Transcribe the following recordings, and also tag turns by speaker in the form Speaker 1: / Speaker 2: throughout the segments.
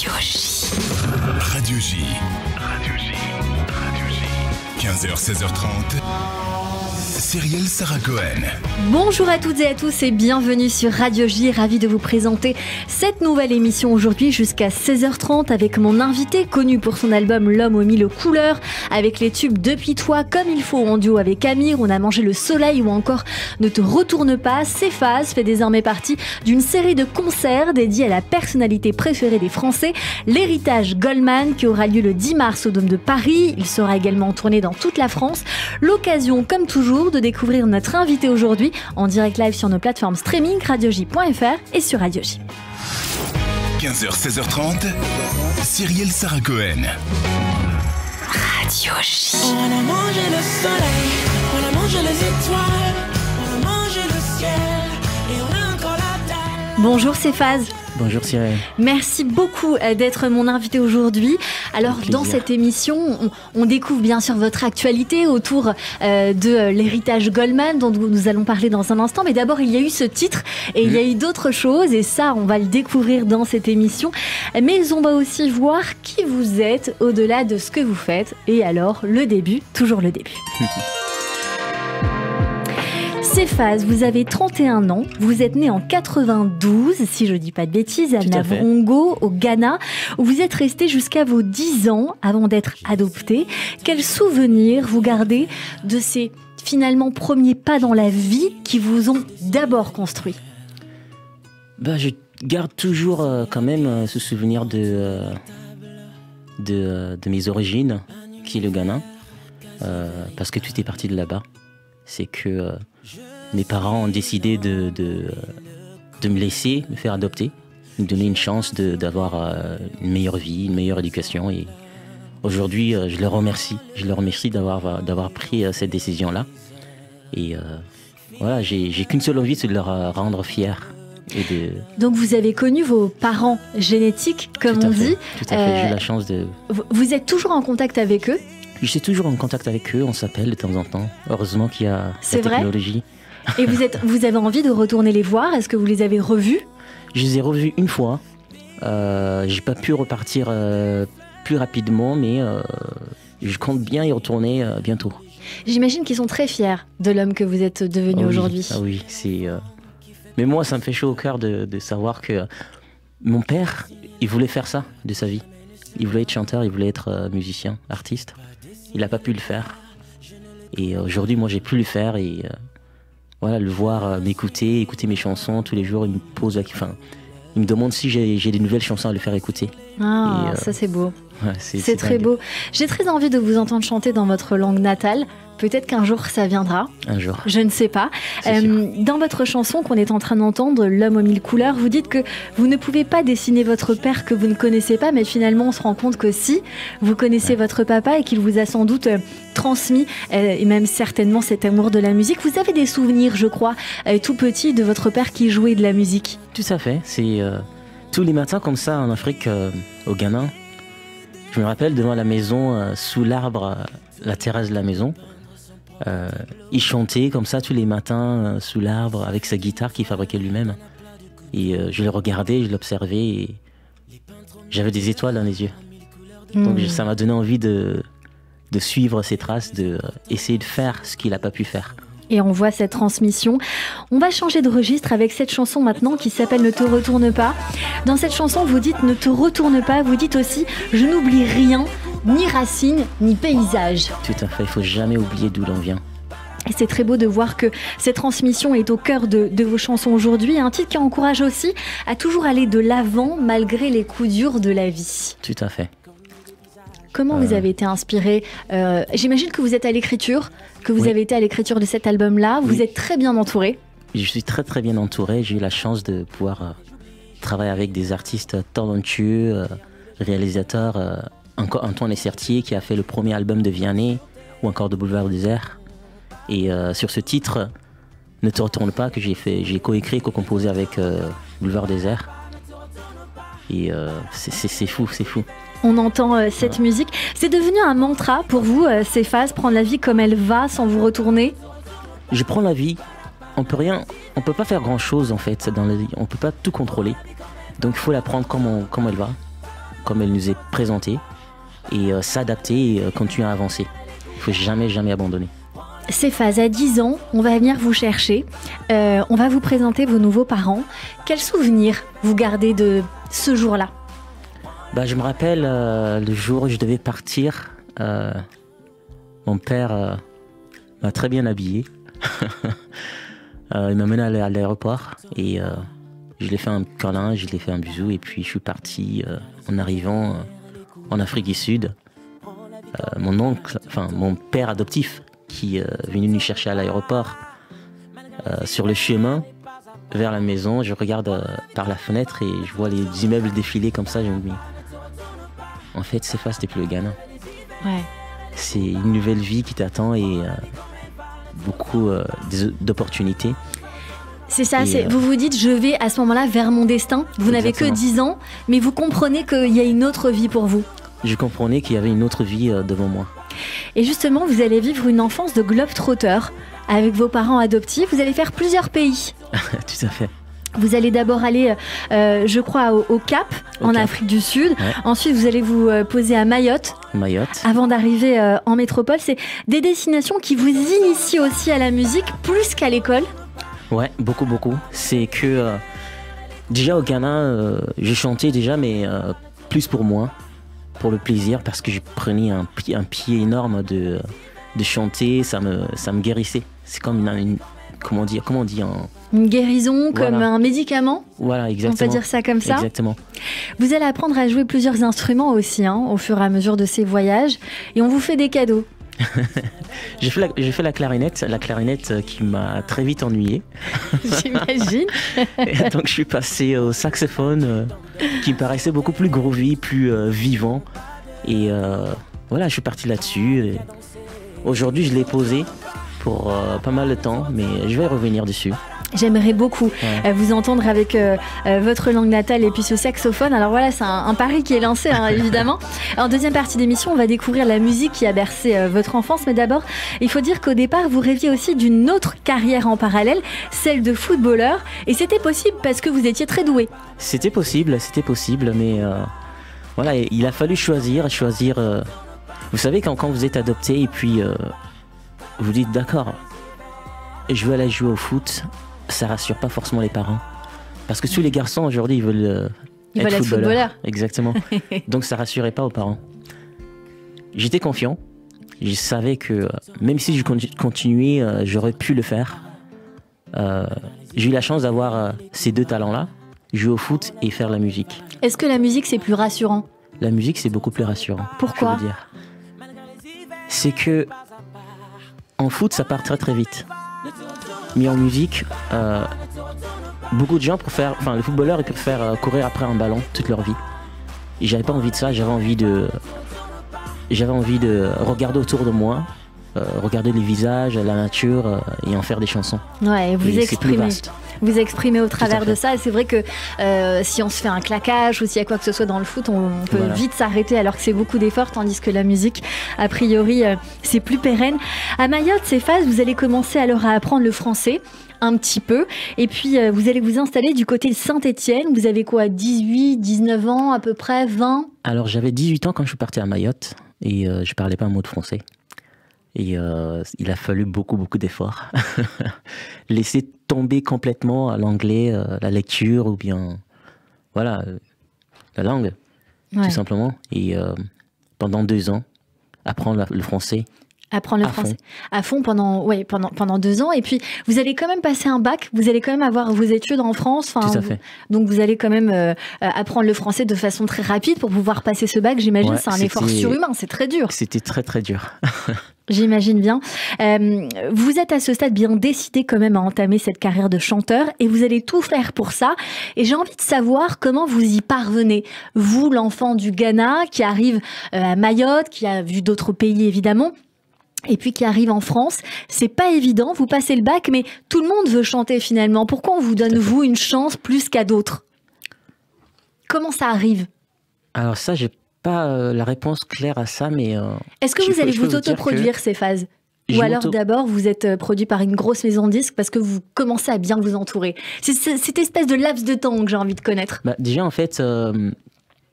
Speaker 1: Radio J.
Speaker 2: Radio J. 15h, 16h30. Cyrielle Sarah Cohen.
Speaker 3: Bonjour à toutes et à tous et bienvenue sur Radio J. Ravi de vous présenter cette nouvelle émission aujourd'hui jusqu'à 16h30 avec mon invité connu pour son album L'homme aux mille couleurs, avec les tubes Depuis toi, Comme il faut en duo avec Amir, On a mangé le soleil ou encore Ne te retourne pas. Céphase fait désormais partie d'une série de concerts dédiés à la personnalité préférée des Français, l'héritage Goldman, qui aura lieu le 10 mars au Dôme de Paris. Il sera également en tournée dans toute la France. L'occasion, comme toujours, de découvrir notre invité aujourd'hui en direct live sur nos plateformes streaming radioj.fr et sur Radio J.
Speaker 2: 15h, 16h30. Cyrielle Sarah Cohen.
Speaker 1: Radio J.
Speaker 4: On a mangé le soleil, on a mangé les étoiles, on a mangé le ciel et on a encore la dalle.
Speaker 3: Bonjour Céphase.
Speaker 5: Bonjour Cyrielle.
Speaker 3: Merci beaucoup d'être mon invité aujourd'hui. Alors dans cette émission, on découvre bien sûr votre actualité autour de l'héritage Goldman dont nous allons parler dans un instant. Mais d'abord, il y a eu ce titre et il y a eu d'autres choses et ça, on va le découvrir dans cette émission. Mais on va aussi voir qui vous êtes au-delà de ce que vous faites. Et alors, le début, toujours le début. Céphase, vous avez 31 ans, vous êtes né en 92, si je ne dis pas de bêtises, à Navrongo, au Ghana, où vous êtes resté jusqu'à vos 10 ans avant d'être adopté. Quels souvenirs vous gardez de ces finalement premiers pas dans la vie qui vous ont d'abord construit ?
Speaker 5: Je garde toujours quand même ce souvenir de mes origines, qui est le Ghana, parce que tout est parti de là-bas. C'est que mes parents ont décidé de me laisser me faire adopter, me donner une chance d'avoir une meilleure vie, une meilleure éducation. Et aujourd'hui, je les remercie. Je les remercie d'avoir pris cette décision-là. Et voilà, j'ai qu'une seule envie, c'est de leur rendre fiers.
Speaker 3: Donc vous avez connu vos parents génétiques, comme on dit.
Speaker 5: Tout à fait, j'ai eu la chance de...
Speaker 3: Vous êtes toujours en contact avec eux ?
Speaker 5: Je suis toujours en contact avec eux, on s'appelle de temps en temps. Heureusement qu'il y a la technologie.
Speaker 3: Et vous avez envie de retourner les voir ? Est-ce que vous les avez revus ?
Speaker 5: Je les ai revus une fois. J'ai pas pu repartir plus rapidement, mais je compte bien y retourner bientôt.
Speaker 3: J'imagine qu'ils sont très fiers de l'homme que vous êtes devenu aujourd'hui.
Speaker 5: Ah oui, c'est... Mais moi, ça me fait chaud au cœur de savoir que mon père, il voulait faire ça de sa vie. Il voulait être chanteur, il voulait être musicien, artiste. Il n'a pas pu le faire. Et aujourd'hui, moi, j'ai pu le faire. Et voilà, le voir m'écouter, écouter mes chansons tous les jours, il me pose... il me demande si j'ai des nouvelles chansons à lui faire écouter.
Speaker 3: Ah, ça c'est beau.
Speaker 5: Ouais,
Speaker 3: c'est très beau. J'ai très envie de vous entendre chanter dans votre langue natale. Peut-être qu'un jour ça viendra.
Speaker 5: Un jour.
Speaker 3: Je ne sais pas. Dans votre chanson qu'on est en train d'entendre, L'homme aux mille couleurs, vous dites que vous ne pouvez pas dessiner votre père que vous ne connaissez pas, mais finalement on se rend compte que si, vous connaissez votre papa et qu'il vous a sans doute transmis, et même certainement cet amour de la musique. Vous avez des souvenirs, je crois, tout petit de votre père qui jouait de la musique.
Speaker 5: Tout à fait. C'est tous les matins comme ça en Afrique, au Ghana. Je me rappelle devant la maison, sous l'arbre, la terrasse de la maison. Il chantait comme ça tous les matins sous l'arbre avec sa guitare qu'il fabriquait lui-même. Et je le regardais, je l'observais et j'avais des étoiles dans les yeux. Donc ça m'a donné envie de suivre ses traces, d'essayer de faire ce qu'il n'a pas pu faire.
Speaker 3: Et on voit cette transmission. On va changer de registre avec cette chanson maintenant qui s'appelle Ne te retourne pas. Dans cette chanson, vous dites Ne te retourne pas, vous dites aussi Je n'oublie rien, ni racines, ni paysage.
Speaker 5: Tout à fait, il ne faut jamais oublier d'où l'on vient.
Speaker 3: Et c'est très beau de voir que cette transmission est au cœur de vos chansons aujourd'hui. Un titre qui encourage aussi à toujours aller de l'avant malgré les coups durs de la vie.
Speaker 5: Tout à fait.
Speaker 3: Comment vous avez été inspiré ? J'imagine que vous êtes à l'écriture, que vous avez été à l'écriture de cet album-là. Vous êtes très bien entouré.
Speaker 5: Je suis très très bien entouré. J'ai eu la chance de pouvoir travailler avec des artistes talentueux, réalisateurs. Antoine Essertier qui a fait le premier album de Vianney ou encore de Boulevard Désert. Et sur ce titre, Ne te retourne pas, que j'ai coécrit, co-composé avec Boulevard Désert. Et c'est fou, c'est fou.
Speaker 3: On entend cette musique. C'est devenu un mantra pour vous, Céphase, prendre la vie comme elle va sans vous retourner ?
Speaker 5: Je prends la vie. On peut pas faire grand chose en fait dans la vie. On peut pas tout contrôler. Donc il faut la prendre comme elle va. comme elle nous est présentée et s'adapter et continuer à avancer. Il ne faut jamais, jamais abandonner.
Speaker 3: Céphase, à 10 ans, on va venir vous chercher. On va vous présenter vos nouveaux parents. Quels souvenirs vous gardez de ce jour-là?
Speaker 5: Je me rappelle le jour où je devais partir. Mon père m'a très bien habillé. Il m'a mené à l'aéroport et je lui ai fait un câlin, je lui ai fait un bisou et puis je suis parti en arrivant en Afrique du Sud. Mon père adoptif qui est venu nous chercher à l'aéroport. Sur le chemin vers la maison, je regarde par la fenêtre et je vois les immeubles défiler comme ça. Je me dis, en fait, Céphase, t'es plus le Ghana.
Speaker 3: Ouais.
Speaker 5: C'est une nouvelle vie qui t'attend et beaucoup d'opportunités.
Speaker 3: C'est ça,
Speaker 5: Et,
Speaker 3: vous vous dites, je vais à ce moment-là vers mon destin. Vous n'avez que
Speaker 5: Exactement.
Speaker 3: 10 ans, mais vous comprenez qu'il y a une autre vie pour vous.
Speaker 5: Je comprenais qu'il y avait une autre vie devant moi.
Speaker 3: Et justement, vous allez vivre une enfance de globe-trotter avec vos parents adoptifs. Vous allez faire plusieurs pays.
Speaker 5: Tout à fait.
Speaker 3: Vous allez d'abord aller, je crois, au Cap, en
Speaker 5: Cap.
Speaker 3: Afrique du Sud.
Speaker 5: Ouais.
Speaker 3: Ensuite, vous allez vous poser à Mayotte
Speaker 5: Mayotte.
Speaker 3: avant d'arriver en métropole. C'est des destinations qui vous initient aussi à la musique plus qu'à l'école.
Speaker 5: Ouais, beaucoup, beaucoup. C'est que déjà au Ghana, je chantais déjà, mais plus pour moi, pour le plaisir, parce que je prenais un pied énorme de chanter, ça me guérissait. C'est comme comment on dit
Speaker 3: Une guérison comme
Speaker 5: Voilà.
Speaker 3: un médicament.
Speaker 5: Voilà,
Speaker 3: On
Speaker 5: exactement.
Speaker 3: peut dire ça comme ça.
Speaker 5: Exactement.
Speaker 3: Vous allez apprendre à jouer plusieurs instruments aussi, au fur et à mesure de ces voyages. Et on vous fait des cadeaux.
Speaker 5: J'ai fait la clarinette qui m'a très vite ennuyé.
Speaker 3: J'imagine.
Speaker 5: Et donc je suis passé au saxophone qui me paraissait beaucoup plus groovy, plus vivant. Et voilà, je suis parti là-dessus. Et aujourd'hui, je l'ai posé pour pas mal de temps, mais je vais revenir dessus.
Speaker 3: J'aimerais beaucoup
Speaker 5: Ouais.
Speaker 3: vous entendre avec votre langue natale et puis ce saxophone. Alors voilà, c'est un pari qui est lancé, évidemment. En deuxième partie d'émission, on va découvrir la musique qui a bercé votre enfance. Mais d'abord, il faut dire qu'au départ, vous rêviez aussi d'une autre carrière en parallèle, celle de footballeur. Et c'était possible parce que vous étiez très doué.
Speaker 5: C'était possible, mais voilà, il a fallu choisir. Vous savez, quand vous êtes adopté et puis vous dites d'accord, je veux aller jouer au foot, ça rassure pas forcément les parents. Parce que tous les garçons aujourd'hui, ils veulent être footballeurs. Exactement. Donc ça rassurait pas aux parents. J'étais confiant. Je savais que même si je continuais, j'aurais pu le faire. J'ai eu la chance d'avoir ces deux talents-là, jouer au foot et faire la musique.
Speaker 3: Est-ce que la musique, c'est plus rassurant?
Speaker 5: La musique, c'est beaucoup plus rassurant.
Speaker 3: Pourquoi?
Speaker 5: Je veux dire. C'est que en foot, ça part très très vite. Mais en musique, beaucoup de gens les footballeurs, ils préfèrent courir après un ballon toute leur vie. Et j'avais pas envie de ça, j'avais envie de regarder autour de moi, regarder les visages, la nature et en faire des chansons.
Speaker 3: Ouais, vous
Speaker 5: Et c'est plus
Speaker 3: exprimez.
Speaker 5: vaste.
Speaker 3: Vous exprimez au travers
Speaker 5: fait.
Speaker 3: de ça. Et c'est vrai que si on se fait un claquage ou s'il y a quoi que ce soit dans le foot, on peut
Speaker 5: Voilà.
Speaker 3: vite s'arrêter alors que c'est beaucoup d'efforts, tandis que la musique, a priori, c'est plus pérenne. À Mayotte, Céphase, vous allez commencer alors à apprendre le français un petit peu. Et puis, vous allez vous installer du côté de Saint-Étienne. Vous avez quoi, 18, 19 ans à peu près, 20?
Speaker 5: Alors j'avais 18 ans quand je suis parti à Mayotte et je parlais pas un mot de français. Et il a fallu beaucoup d'efforts. Laisser tomber complètement à l'anglais, la lecture ou bien voilà la langue
Speaker 3: Ouais.
Speaker 5: tout simplement. Et pendant 2 ans, apprendre le français.
Speaker 3: Apprendre le
Speaker 5: À
Speaker 3: français à fond pendant 2 ans. Et puis, vous allez quand même passer un bac. Vous allez quand même avoir vos études en France.
Speaker 5: Tout à fait.
Speaker 3: Donc, vous allez quand même apprendre le français de façon très rapide pour pouvoir passer ce bac. J'imagine,
Speaker 5: Ouais,
Speaker 3: c'est un effort
Speaker 5: c'était-
Speaker 3: surhumain. C'est très dur.
Speaker 5: C'était très très dur.
Speaker 3: J'imagine bien. Vous êtes à ce stade bien décidé quand même à entamer cette carrière de chanteur et vous allez tout faire pour ça. Et j'ai envie de savoir comment vous y parvenez. Vous, l'enfant du Ghana qui arrive à Mayotte, qui a vu d'autres pays évidemment, et puis qui arrive en France, c'est pas évident. Vous passez le bac, mais tout le monde veut chanter finalement. Pourquoi on vous donne, vous, une chance plus qu'à d'autres? Comment ça arrive?
Speaker 5: Alors ça, j'ai pas la réponse claire à ça, mais
Speaker 3: Est-ce que
Speaker 5: je
Speaker 3: vous
Speaker 5: peux-
Speaker 3: allez
Speaker 5: je peux
Speaker 3: vous
Speaker 5: vous dire
Speaker 3: autoproduire
Speaker 5: que
Speaker 3: ces phases?
Speaker 5: je
Speaker 3: Ou alors
Speaker 5: m'auto-
Speaker 3: d'abord vous êtes produit par une grosse maison de disques parce que vous commencez à bien vous entourer. C'est cette espèce de laps de temps que j'ai envie de connaître.
Speaker 5: Déjà en fait,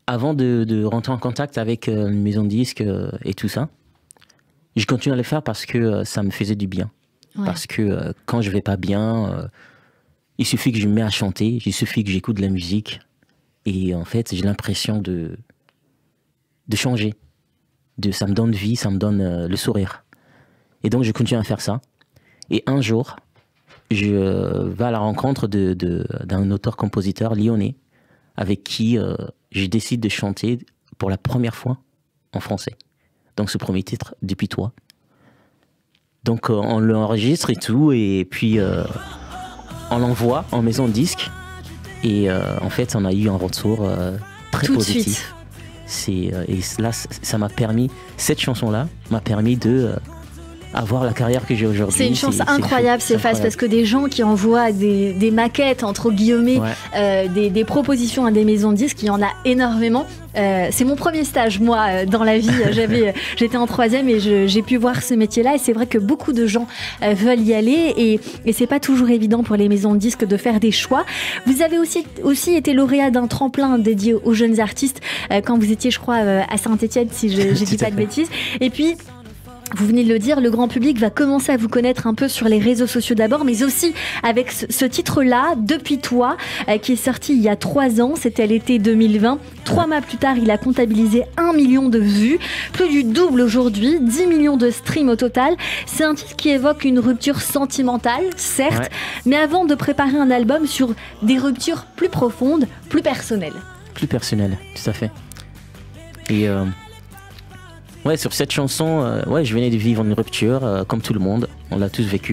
Speaker 5: avant de rentrer en contact avec une maison de disques et tout ça, je continue à le faire parce que ça me faisait du bien.
Speaker 3: Ouais.
Speaker 5: Parce que quand je vais pas bien, il suffit que je me mets à chanter, il suffit que j'écoute de la musique. Et en fait, j'ai l'impression de changer. Ça me donne vie, ça me donne le sourire. Et donc, je continue à faire ça. Et un jour, je vais à la rencontre d'un auteur-compositeur lyonnais avec qui je décide de chanter pour la première fois en français. Donc, ce premier titre, Depuis toi. Donc, on l'enregistre et tout, et puis on l'envoie en maison de disque. Et en fait, on a eu un retour très
Speaker 3: Tout de
Speaker 5: positif. Et là, ça m'a permis, cette chanson-là m'a permis de avoir la carrière que j'ai aujourd'hui.
Speaker 3: C'est une chance incroyable, ces phases, parce que des gens qui envoient des maquettes, entre guillemets, des propositions à des maisons de disques, il y en a énormément. C'est mon premier stage, moi, dans la vie. J'étais en 3e et j'ai pu voir ce métier-là. Et c'est vrai que beaucoup de gens veulent y aller. Et c'est pas toujours évident pour les maisons de disques de faire des choix. Vous avez aussi été lauréat d'un tremplin dédié aux jeunes artistes quand vous étiez, je crois, à Saint-Étienne, si je dis pas de bêtises. Et puis, vous venez de le dire, le grand public va commencer à vous connaître un peu sur les réseaux sociaux d'abord, mais aussi avec ce titre-là, Depuis toi, qui est sorti il y a 3 ans, c'était à l'été 2020. 3 mois plus tard, il a comptabilisé 1 million de vues, plus du double aujourd'hui, 10 millions de streams au total. C'est un titre qui évoque une rupture sentimentale, certes, mais avant de préparer un album sur des ruptures plus profondes, plus personnelles.
Speaker 5: Plus personnelles, tout à fait. Et ouais, sur cette chanson, je venais de vivre une rupture, comme tout le monde. On l'a tous vécu.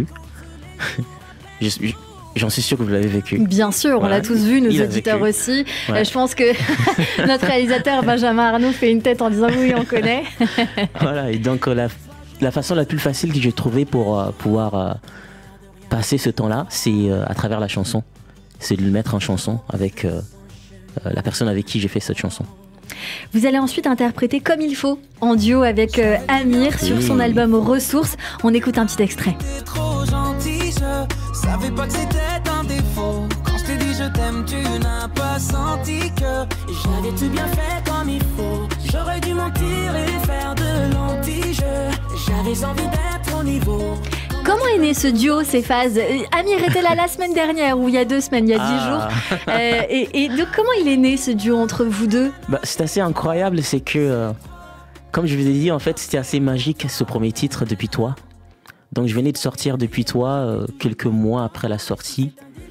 Speaker 5: J'en suis sûr que vous l'avez vécu.
Speaker 3: Bien sûr, on l'a tous vu, nos auditeurs aussi. Je pense que notre réalisateur Benjamin Arnaud fait une tête en disant oui, on connaît.
Speaker 5: Voilà, et donc la façon la plus facile que j'ai trouvée pour pouvoir passer ce temps-là, c'est à travers la chanson. C'est de le mettre en chanson avec la personne avec qui j'ai fait cette chanson.
Speaker 3: Vous allez ensuite interpréter Comme il faut en duo avec Amir sur son album Ressources. On écoute un petit extrait.
Speaker 4: T'es trop gentil, je savais pas que c'était un défaut. Quand je t'ai dit je t'aime, tu n'as pas senti que j'avais tout bien fait comme il faut. J'aurais dû mentir et faire de l'anti-jeu. J'avais envie d'être au niveau.
Speaker 3: Comment est né ce duo, ces phases? Amir était là la semaine dernière, ou il y a 2 semaines, il y a 10 jours. Et donc, comment il est né ce duo entre vous deux?
Speaker 5: C'est assez incroyable, c'est que, comme je vous ai dit, en fait, c'était assez magique ce premier titre, Depuis toi. Donc je venais de sortir Depuis toi, quelques mois après la sortie.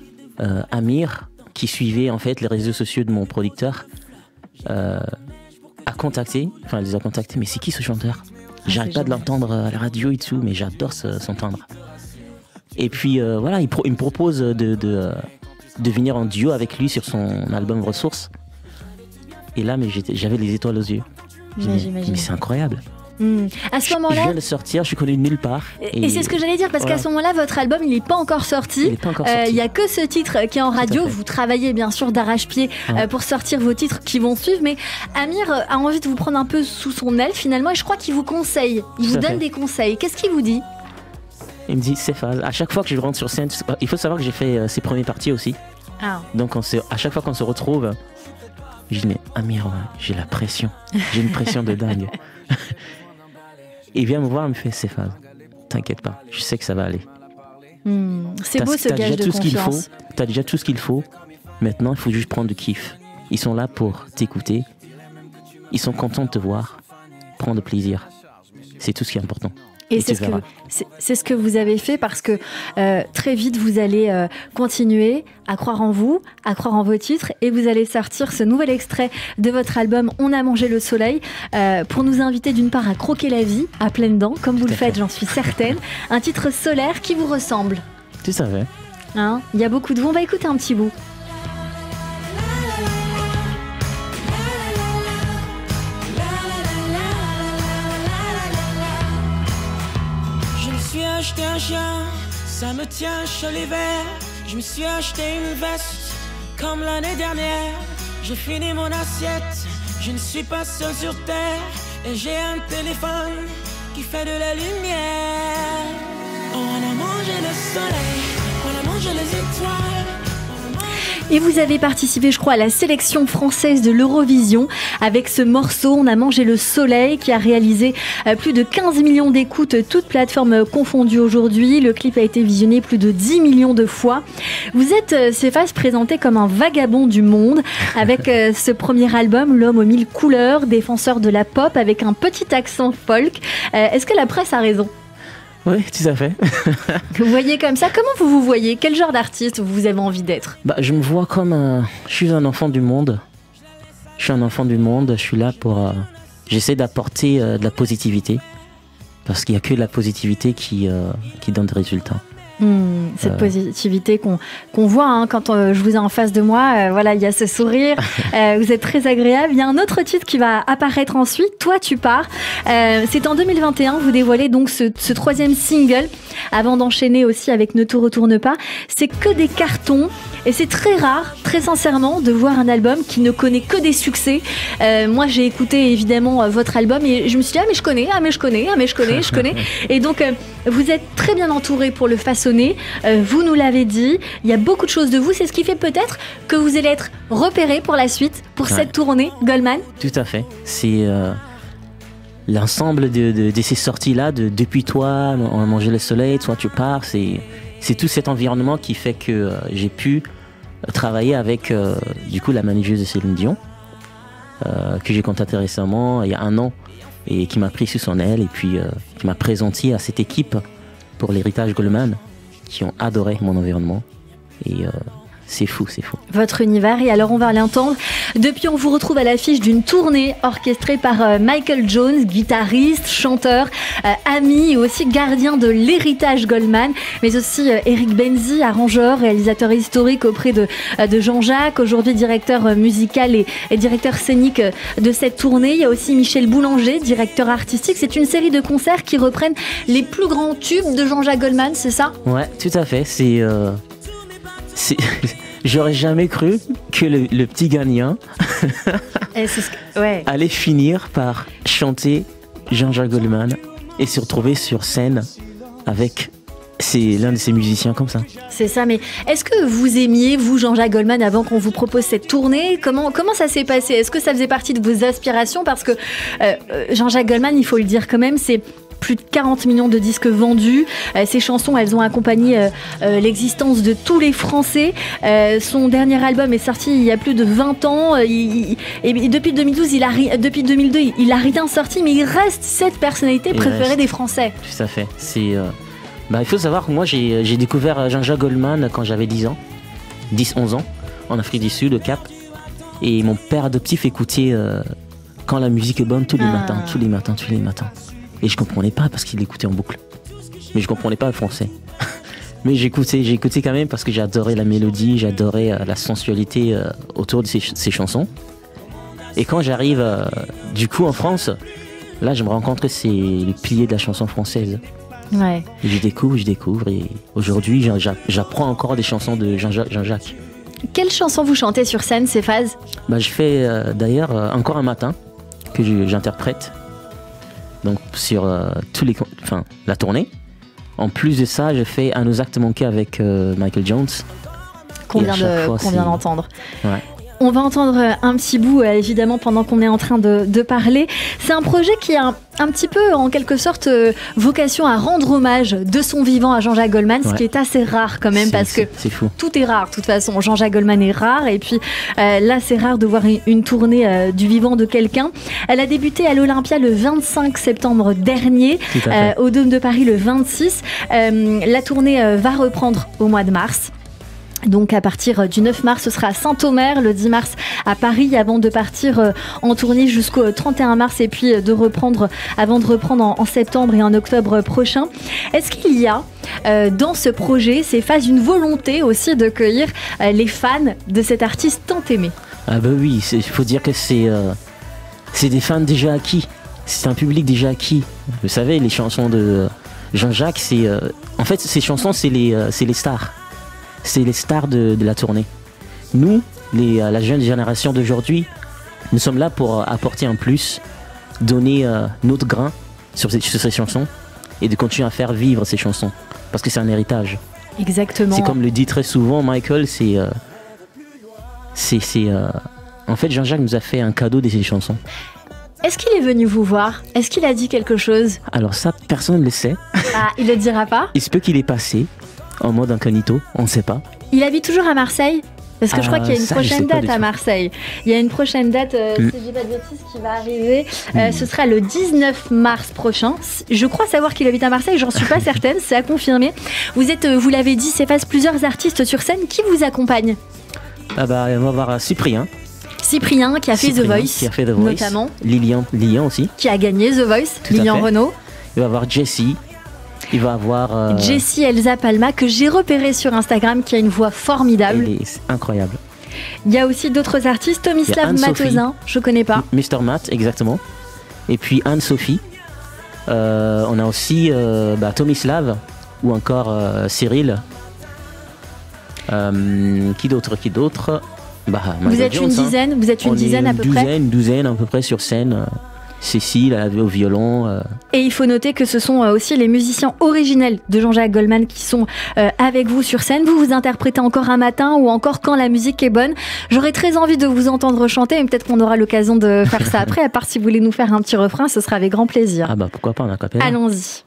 Speaker 5: Amir, qui suivait en fait les réseaux sociaux de mon producteur, les a contactés, mais c'est qui ce chanteur? J'arrête pas de l'entendre à la radio et tout, mais j'adore s'entendre. Et puis voilà, il me propose de venir en duo avec lui sur son album Ressources. Et là, mais j'avais les étoiles aux yeux.
Speaker 3: J'imagine.
Speaker 5: Mais c'est incroyable.
Speaker 3: À ce moment-là,
Speaker 5: je viens de sortir, je suis connu de nulle part.
Speaker 3: Et c'est ce que j'allais dire, parce qu'à ce moment-là, votre album, il n'est pas encore sorti. Il n'y a que ce titre qui est en radio. Vous travaillez bien sûr d'arrache-pied pour sortir vos titres qui vont suivre. Mais Amir a envie de vous prendre un peu sous son aile finalement. Et je crois qu'il vous conseille. Il vous donne des conseils. Qu'est-ce qu'il vous dit?
Speaker 5: Il me dit, c'est phase. À chaque fois que je rentre sur scène, il faut savoir que j'ai fait ses premières parties aussi. Donc à chaque fois qu'on se retrouve, je dis, mais Amir, j'ai la pression. J'ai une pression de dingue. Il vient me voir, il me fait, c'est phase. T'inquiète pas, je sais que ça va aller.
Speaker 3: C'est beau ce gage de confiance.
Speaker 5: T'as déjà tout ce qu'il faut. Maintenant, il faut juste prendre du kiff. Ils sont là pour t'écouter. Ils sont contents de te voir. Prendre plaisir. C'est tout ce qui est important.
Speaker 3: Et c'est ce que vous avez fait, parce que très vite vous allez continuer à croire en vous, à croire en vos titres, et vous allez sortir ce nouvel extrait de votre album On a mangé le soleil, pour nous inviter d'une part à croquer la vie à pleines dents, comme vous le faites, j'en suis certaine. Un titre solaire qui vous ressemble.
Speaker 5: Tu savais.
Speaker 3: Il y a beaucoup de vous. On va écouter un petit bout.
Speaker 4: Je me suis acheté un chien, ça me tient chaud l'hiver. Je me suis acheté une veste, comme l'année dernière. J'ai fini mon assiette, je ne suis pas seul sur terre. Et j'ai un téléphone qui fait de la lumière. On a mangé le soleil, on a mangé les étoiles.
Speaker 3: Et vous avez participé, je crois, à la sélection française de l'Eurovision avec ce morceau « On a mangé le soleil » qui a réalisé plus de 15 millions d'écoutes, toutes plateformes confondues aujourd'hui. Le clip a été visionné plus de 10 millions de fois. Vous êtes, Céphase, présenté comme un vagabond du monde avec ce premier album, L'homme aux mille couleurs, défenseur de la pop avec un petit accent folk. Est-ce que la presse a raison ?
Speaker 5: Oui, tout à fait.
Speaker 3: Vous voyez comme ça, comment vous voyez ? Quel genre d'artiste vous avez envie d'être ?
Speaker 5: Je me vois comme je suis un enfant du monde. Je suis un enfant du monde, je suis là pour... j'essaie d'apporter de la positivité. Parce qu'il n'y a que la positivité qui donne des résultats.
Speaker 3: Cette positivité qu'on voit quand je vous ai en face de moi, voilà, il y a ce sourire, vous êtes très agréable. Il y a un autre titre qui va apparaître ensuite, Toi tu pars. C'est en 2021, vous dévoilez donc ce troisième single avant d'enchaîner aussi avec Ne te retourne pas. C'est que des cartons et c'est très rare, très sincèrement, de voir un album qui ne connaît que des succès. Moi j'ai écouté évidemment votre album et je me suis dit je connais. Et donc vous êtes très bien entouré pour le façonner. Vous nous l'avez dit, il y a beaucoup de choses de vous. C'est ce qui fait peut-être que vous allez être repéré pour la suite, pour cette tournée Goldman.
Speaker 5: Tout à fait. C'est l'ensemble de ces sorties-là, Depuis toi, On a mangé le soleil, Toi tu pars. C'est tout cet environnement qui fait que j'ai pu travailler avec du coup la manageuse de Céline Dion, que j'ai contactée récemment, il y a 1 an, et qui m'a pris sous son aile et puis qui m'a présenté à cette équipe pour l'héritage Goldman, qui ont adoré mon environnement. Et c'est fou.
Speaker 3: Votre univers, et alors on va l'entendre. Depuis, on vous retrouve à l'affiche d'une tournée orchestrée par Michael Jones, guitariste, chanteur, ami et aussi gardien de l'héritage Goldman, mais aussi Eric Benzi, arrangeur, réalisateur historique auprès de Jean-Jacques, aujourd'hui directeur musical et directeur scénique de cette tournée. Il y a aussi Michel Boulanger, directeur artistique. C'est une série de concerts qui reprennent les plus grands tubes de Jean-Jacques Goldman, c'est ça ?
Speaker 5: Ouais, tout à fait. J'aurais jamais cru que le petit gagnant allait finir par chanter Jean-Jacques Goldman et se retrouver sur scène avec l'un de ces musiciens comme ça.
Speaker 3: C'est ça, mais est-ce que vous aimiez, vous, Jean-Jacques Goldman, avant qu'on vous propose cette tournée ? Comment ça s'est passé ? Est-ce que ça faisait partie de vos aspirations ? Parce que Jean-Jacques Goldman, il faut le dire quand même, c'est plus de 40 millions de disques vendus. Ces chansons, elles ont accompagné l'existence de tous les Français. Son dernier album est sorti il y a plus de 20 ans. Et depuis 2012, depuis 2002, il a rien sorti, mais il reste cette personnalité préférée des Français.
Speaker 5: Tout à fait. Il faut savoir que moi, j'ai découvert Jean-Jacques Goldman quand j'avais 10-11 ans, en Afrique du Sud, au Cap. Et mon père adoptif écoutait Quand la musique est bonne tous les matins. Et je comprenais pas parce qu'il l'écoutait en boucle. Mais je comprenais pas le français. Mais j'écoutais quand même parce que j'adorais la mélodie, j'adorais la sensualité autour de ces chansons. Et quand j'arrive du coup en France, là je me rends compte que c'est le pilier de la chanson française.
Speaker 3: Ouais.
Speaker 5: Et je découvre et aujourd'hui j'apprends encore des chansons de Jean-Jacques.
Speaker 3: Quelle chanson vous chantez sur scène, Céphase ?
Speaker 5: Je fais d'ailleurs Encore un matin que j'interprète. Donc sur la tournée. En plus de ça, je fais Un aux actes manqués avec Michael Jones.
Speaker 3: Qu'on vient d'entendre.
Speaker 5: Ouais.
Speaker 3: On va entendre un petit bout, évidemment, pendant qu'on est en train de parler. C'est un projet qui a un petit peu, en quelque sorte, vocation à rendre hommage de son vivant à Jean-Jacques Goldman, ce qui est assez rare quand même, parce que tout est rare, de toute façon. Jean-Jacques Goldman est rare, et puis là, c'est rare de voir une tournée du vivant de quelqu'un. Elle a débuté à l'Olympia le 25 septembre dernier, au Dôme de Paris le 26. La tournée va reprendre au mois de mars. Donc à partir du 9 mars, ce sera à Saint-Omer, le 10 mars à Paris, avant de partir en tournée jusqu'au 31 mars et puis avant de reprendre en septembre et en octobre prochain. Est-ce qu'il y a dans ce projet, Céphase, une volonté aussi de cueillir les fans de cet artiste tant aimé ?
Speaker 5: Oui, il faut dire que c'est des fans déjà acquis, c'est un public déjà acquis. Vous savez, les chansons de Jean-Jacques, en fait ces chansons c'est les stars. C'est les stars de la tournée. Nous, la jeune génération d'aujourd'hui, nous sommes là pour apporter un plus, donner notre grain sur ces chansons et de continuer à faire vivre ces chansons. Parce que c'est un héritage.
Speaker 3: Exactement.
Speaker 5: C'est comme le dit très souvent Michael, En fait, Jean-Jacques nous a fait un cadeau de ses chansons.
Speaker 3: Est-ce qu'il est venu vous voir? Est-ce qu'il a dit quelque chose?
Speaker 5: Alors ça, personne ne le sait.
Speaker 3: Ah, il le dira pas?
Speaker 5: Il se peut qu'il est passé en mode incognito, on ne sait pas.
Speaker 3: Il habite toujours à Marseille? Parce que je crois qu'il y a une prochaine date à Marseille. Il y a une prochaine date, si je dis pas de bêtises, qui va arriver. Ce sera le 19 mars prochain. Je crois savoir qu'il habite à Marseille, j'en suis pas certaine, c'est à confirmer. Vous l'avez dit, CEFAS, plusieurs artistes sur scène. Qui vous accompagne?
Speaker 5: On va voir Cyprien.
Speaker 3: Cyprien qui a fait The Voice, notamment.
Speaker 5: Lilian aussi.
Speaker 3: Qui a gagné The Voice, Lilian Renaud.
Speaker 5: Il va avoir Jessie. Il va avoir...
Speaker 3: Jessie Elsa Palma, que j'ai repérée sur Instagram, qui a une voix formidable.
Speaker 5: Elle est incroyable.
Speaker 3: Il y a aussi d'autres artistes. Tomislav Matozin, je connais pas.
Speaker 5: Mr. Matt, exactement. Et puis Anne-Sophie. On a aussi Tomislav ou encore Cyril. Qui d'autre
Speaker 3: Vous êtes une dizaine, à peu près.
Speaker 5: Une douzaine à peu près sur scène. Cécile, elle avait au violon.
Speaker 3: Et il faut noter que ce sont aussi les musiciens originels de Jean-Jacques Goldman qui sont avec vous sur scène. Vous interprétez encore un matin ou encore quand la musique est bonne. J'aurais très envie de vous entendre chanter, mais peut-être qu'on aura l'occasion de faire ça après. À part si vous voulez nous faire un petit refrain, ce sera avec grand plaisir.
Speaker 5: Ah bah pourquoi pas, on a capé.
Speaker 3: Allons-y.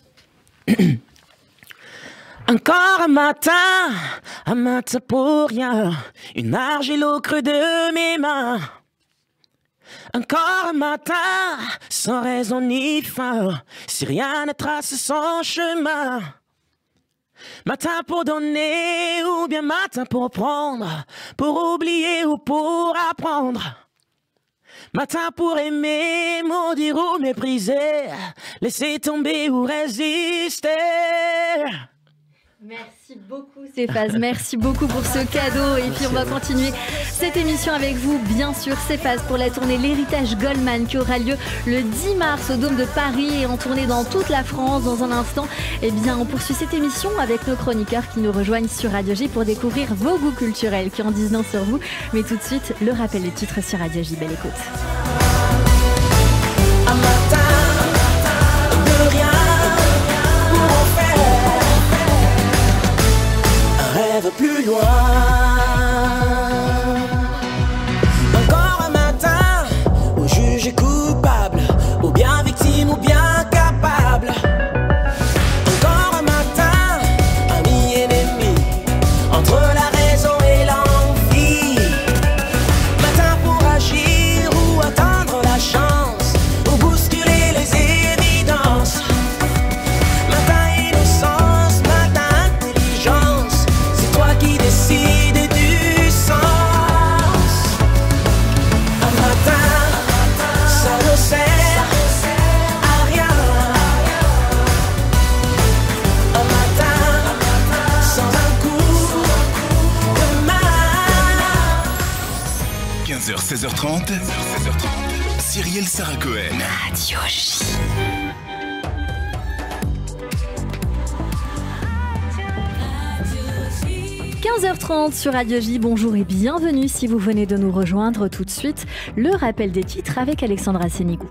Speaker 4: Encore un matin pour rien, une argile au creux de mes mains. Encore un matin, sans raison ni fin, si rien ne trace son chemin. Matin pour donner ou bien matin pour prendre, pour oublier ou pour apprendre. Matin pour aimer, maudire ou mépriser, laisser tomber ou résister.
Speaker 3: Merci beaucoup CEFAS, merci beaucoup pour ce cadeau. Et puis on va continuer cette émission avec vous, bien sûr CEFAS, pour la tournée L'Héritage Goldman qui aura lieu le 10 mars au Dôme de Paris et en tournée dans toute la France. Dans un instant, eh bien, on poursuit cette émission avec nos chroniqueurs qui nous rejoignent sur Radio J pour découvrir vos goûts culturels qui en disent long sur vous. Mais tout de suite, le rappel des titres sur Radio J. Belle écoute.
Speaker 4: Un matin de rien pour en faire un rêve plus loin. Encore un matin où jugé coupable, ou bien victime ou bien capable. Encore un matin, ami ennemi, entre la raison et l'envie. Matin pour agir ou atteindre la chance, ou bousculer les évidences. Matin innocence, matin intelligence, c'est toi qui décides du sens. Un matin, ça ne sert à rien. Un matin, sans un coup de main.
Speaker 2: 15h, 16h30. Cyrielle Sarah Cohen.
Speaker 3: Radio J. – 15h30 sur Radio J, bonjour et bienvenue si vous venez de nous rejoindre tout de suite. Le rappel des titres avec Alexandra Sénigou.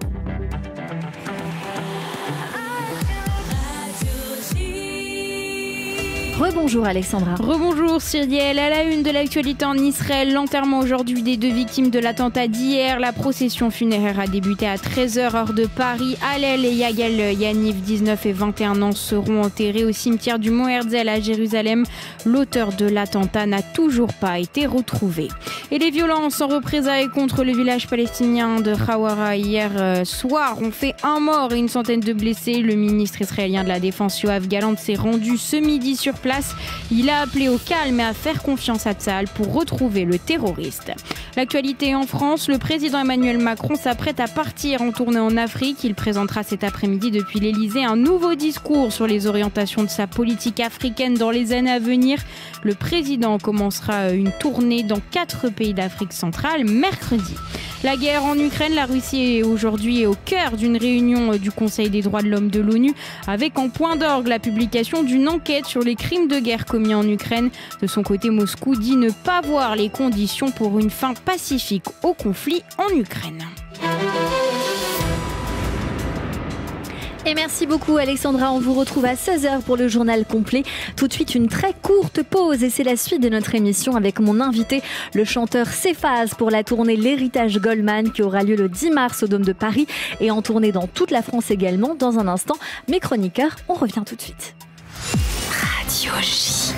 Speaker 3: Rebonjour Alexandra.
Speaker 1: Rebonjour Cyrielle. À la une de l'actualité en Israël, l'enterrement aujourd'hui des 2 victimes de l'attentat d'hier. La procession funéraire a débuté à 13h heure de Paris. Hallel et Yagel Yaniv, 19 et 21 ans, seront enterrés au cimetière du Mont Herzl à Jérusalem. L'auteur de l'attentat n'a toujours pas été retrouvé. Et les violences en représailles contre le village palestinien de Hawara hier soir ont fait 1 mort et une centaine de blessés. Le ministre israélien de la Défense Yoav Gallant s'est rendu ce midi sur place. Il a appelé au calme et à faire confiance à Tsahal pour retrouver le terroriste. L'actualité en France, le président Emmanuel Macron s'apprête à partir en tournée en Afrique. Il présentera cet après-midi depuis l'Elysée un nouveau discours sur les orientations de sa politique africaine dans les années à venir. Le président commencera une tournée dans 4 pays d'Afrique centrale mercredi. La guerre en Ukraine, la Russie est aujourd'hui au cœur d'une réunion du Conseil des droits de l'homme de l'ONU avec en point d'orgue la publication d'une enquête sur les crimes de guerre commis en Ukraine. De son côté, Moscou dit ne pas voir les conditions pour une fin pacifique au conflit en Ukraine.
Speaker 3: Et merci beaucoup Alexandra, on vous retrouve à 16h pour le journal complet. Tout de suite une très courte pause et c'est la suite de notre émission avec mon invité, le chanteur Cephas pour la tournée L'Héritage Goldman qui aura lieu le 10 mars au Dôme de Paris et en tournée dans toute la France également. Dans un instant, mes chroniqueurs, on revient tout de suite. Radio J.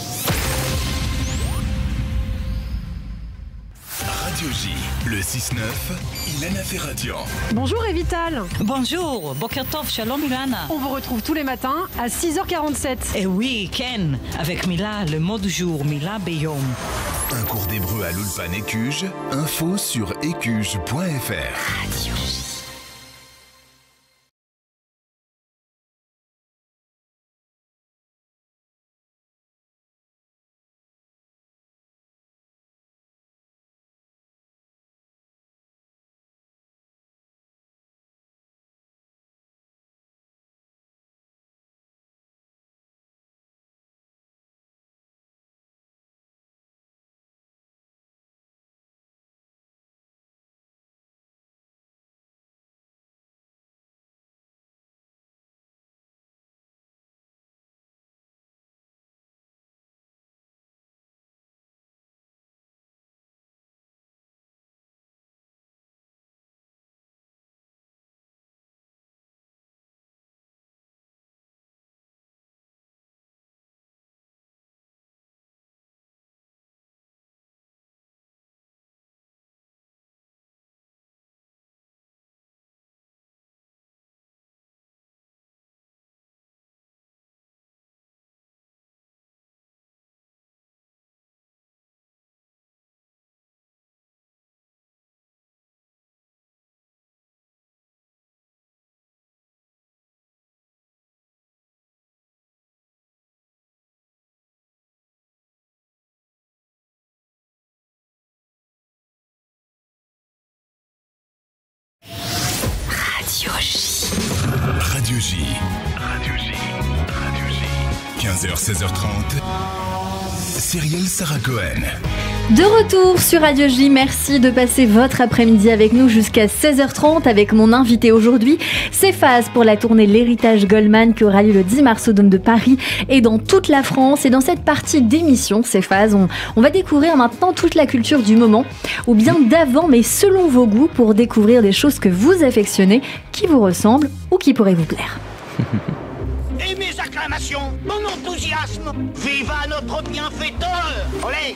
Speaker 2: Radio J, le 6-9, Ilana Ferradian.
Speaker 6: Bonjour Evital.
Speaker 7: Bonjour, Boker Tov, Shalom Ilana.
Speaker 6: On vous retrouve tous les matins à 6h47.
Speaker 7: Et oui, Ken, avec Mila, le mot du jour, Mila Beyom.
Speaker 2: Un cours d'hébreu à l'Ulpan Écuge, info sur écuge.fr.
Speaker 3: Radio J. Radio J.
Speaker 2: Radio J. Radio J. Radio J. 15h, 16h30. Cyrielle Sarah Cohen.
Speaker 3: De retour sur Radio J, merci de passer votre après-midi avec nous jusqu'à 16h30 avec mon invité aujourd'hui, Cephas pour la tournée L'Héritage Goldman qui aura lieu le 10 mars au Dôme de Paris et dans toute la France. Et dans cette partie d'émission, Cephas, on va découvrir maintenant toute la culture du moment, ou bien d'avant, mais selon vos goûts, pour découvrir des choses que vous affectionnez, qui vous ressemblent ou qui pourraient vous plaire.
Speaker 8: Et mes acclamations, mon enthousiasme, viva notre bienfaiteur. Olé,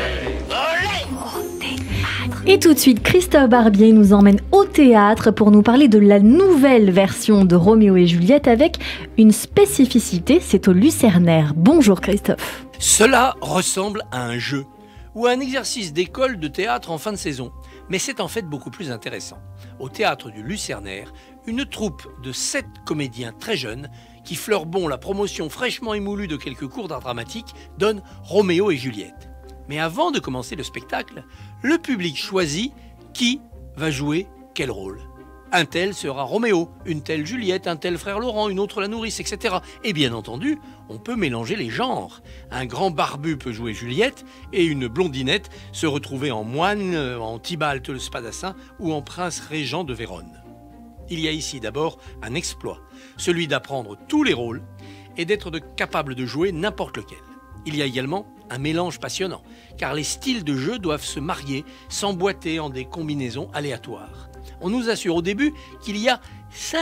Speaker 8: olé, olé.
Speaker 3: Et tout de suite, Christophe Barbier nous emmène au théâtre pour nous parler de la nouvelle version de Roméo et Juliette avec une spécificité, c'est au Lucernaire. Bonjour Christophe.
Speaker 9: Cela ressemble à un jeu ou à un exercice d'école de théâtre en fin de saison, mais c'est en fait beaucoup plus intéressant. Au théâtre du Lucernaire, une troupe de 7 comédiens très jeunes qui fleurent bon la promotion fraîchement émoulue de quelques cours d'art dramatique donne Roméo et Juliette. Mais avant de commencer le spectacle, le public choisit qui va jouer quel rôle. Un tel sera Roméo, une telle Juliette, un tel frère Laurent, une autre la nourrice, etc. Et bien entendu, on peut mélanger les genres. Un grand barbu peut jouer Juliette et une blondinette se retrouver en moine, en Tybalt le Spadassin ou en prince régent de Vérone. Il y a ici d'abord un exploit, celui d'apprendre tous les rôles et d'être capable de jouer n'importe lequel. Il y a également un mélange passionnant, car les styles de jeu doivent se marier, s'emboîter en des combinaisons aléatoires. On nous assure au début qu'il y a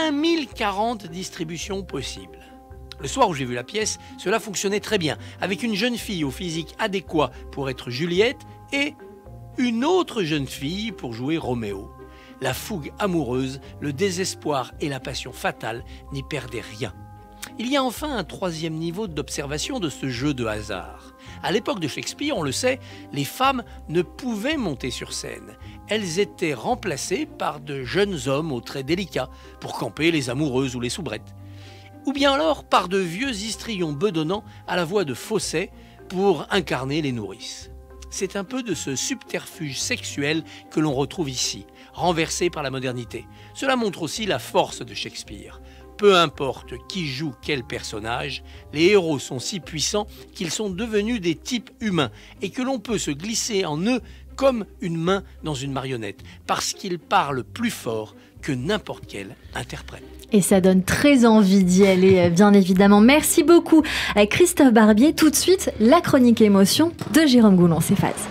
Speaker 9: 5040 distributions possibles. Le soir où j'ai vu la pièce, cela fonctionnait très bien, avec une jeune fille au physique adéquat pour être Juliette et une autre jeune fille pour jouer Roméo. La fougue amoureuse, le désespoir et la passion fatale n'y perdaient rien. Il y a enfin un troisième niveau d'observation de ce jeu de hasard. À l'époque de Shakespeare, on le sait, les femmes ne pouvaient monter sur scène. Elles étaient remplacées par de jeunes hommes aux traits délicats pour camper les amoureuses ou les soubrettes. Ou bien alors par de vieux histrions bedonnants à la voix de fausset pour incarner les nourrices. C'est un peu de ce subterfuge sexuel que l'on retrouve ici, renversé par la modernité. Cela montre aussi la force de Shakespeare. Peu importe qui joue quel personnage, les héros sont si puissants qu'ils sont devenus des types humains et que l'on peut se glisser en eux comme une main dans une marionnette, parce qu'il parle plus fort que n'importe quel interprète.
Speaker 3: Et ça donne très envie d'y aller, bien évidemment. Merci beaucoup à Christophe Barbier. Tout de suite, la chronique émotion de Jérôme Goulon. C'est Phase.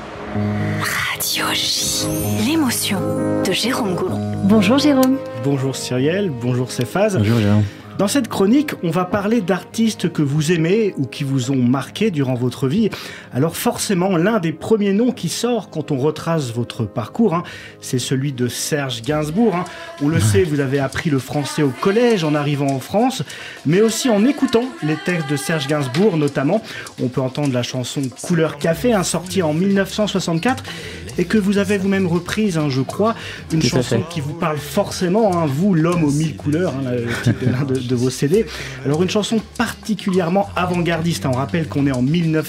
Speaker 10: Radio J, l'émotion de Jérôme Goulon.
Speaker 3: Bonjour Jérôme.
Speaker 11: Bonjour Cyrielle, bonjour Phase.
Speaker 5: Bonjour Jérôme.
Speaker 11: Dans cette chronique, on va parler d'artistes que vous aimez ou qui vous ont marqué durant votre vie. Alors forcément, l'un des premiers noms qui sort quand on retrace votre parcours, c'est celui de Serge Gainsbourg. On le sait, vous avez appris le français au collège en arrivant en France, mais aussi en écoutant les textes de Serge Gainsbourg notamment. On peut entendre la chanson Couleur Café, sortie en 1964, et que vous avez vous-même reprise, je crois, une chanson qui vous parle forcément, vous, l'homme aux 1000 couleurs, le titre de l'un de vos CD. Alors une chanson particulièrement avant-gardiste, on rappelle qu'on est en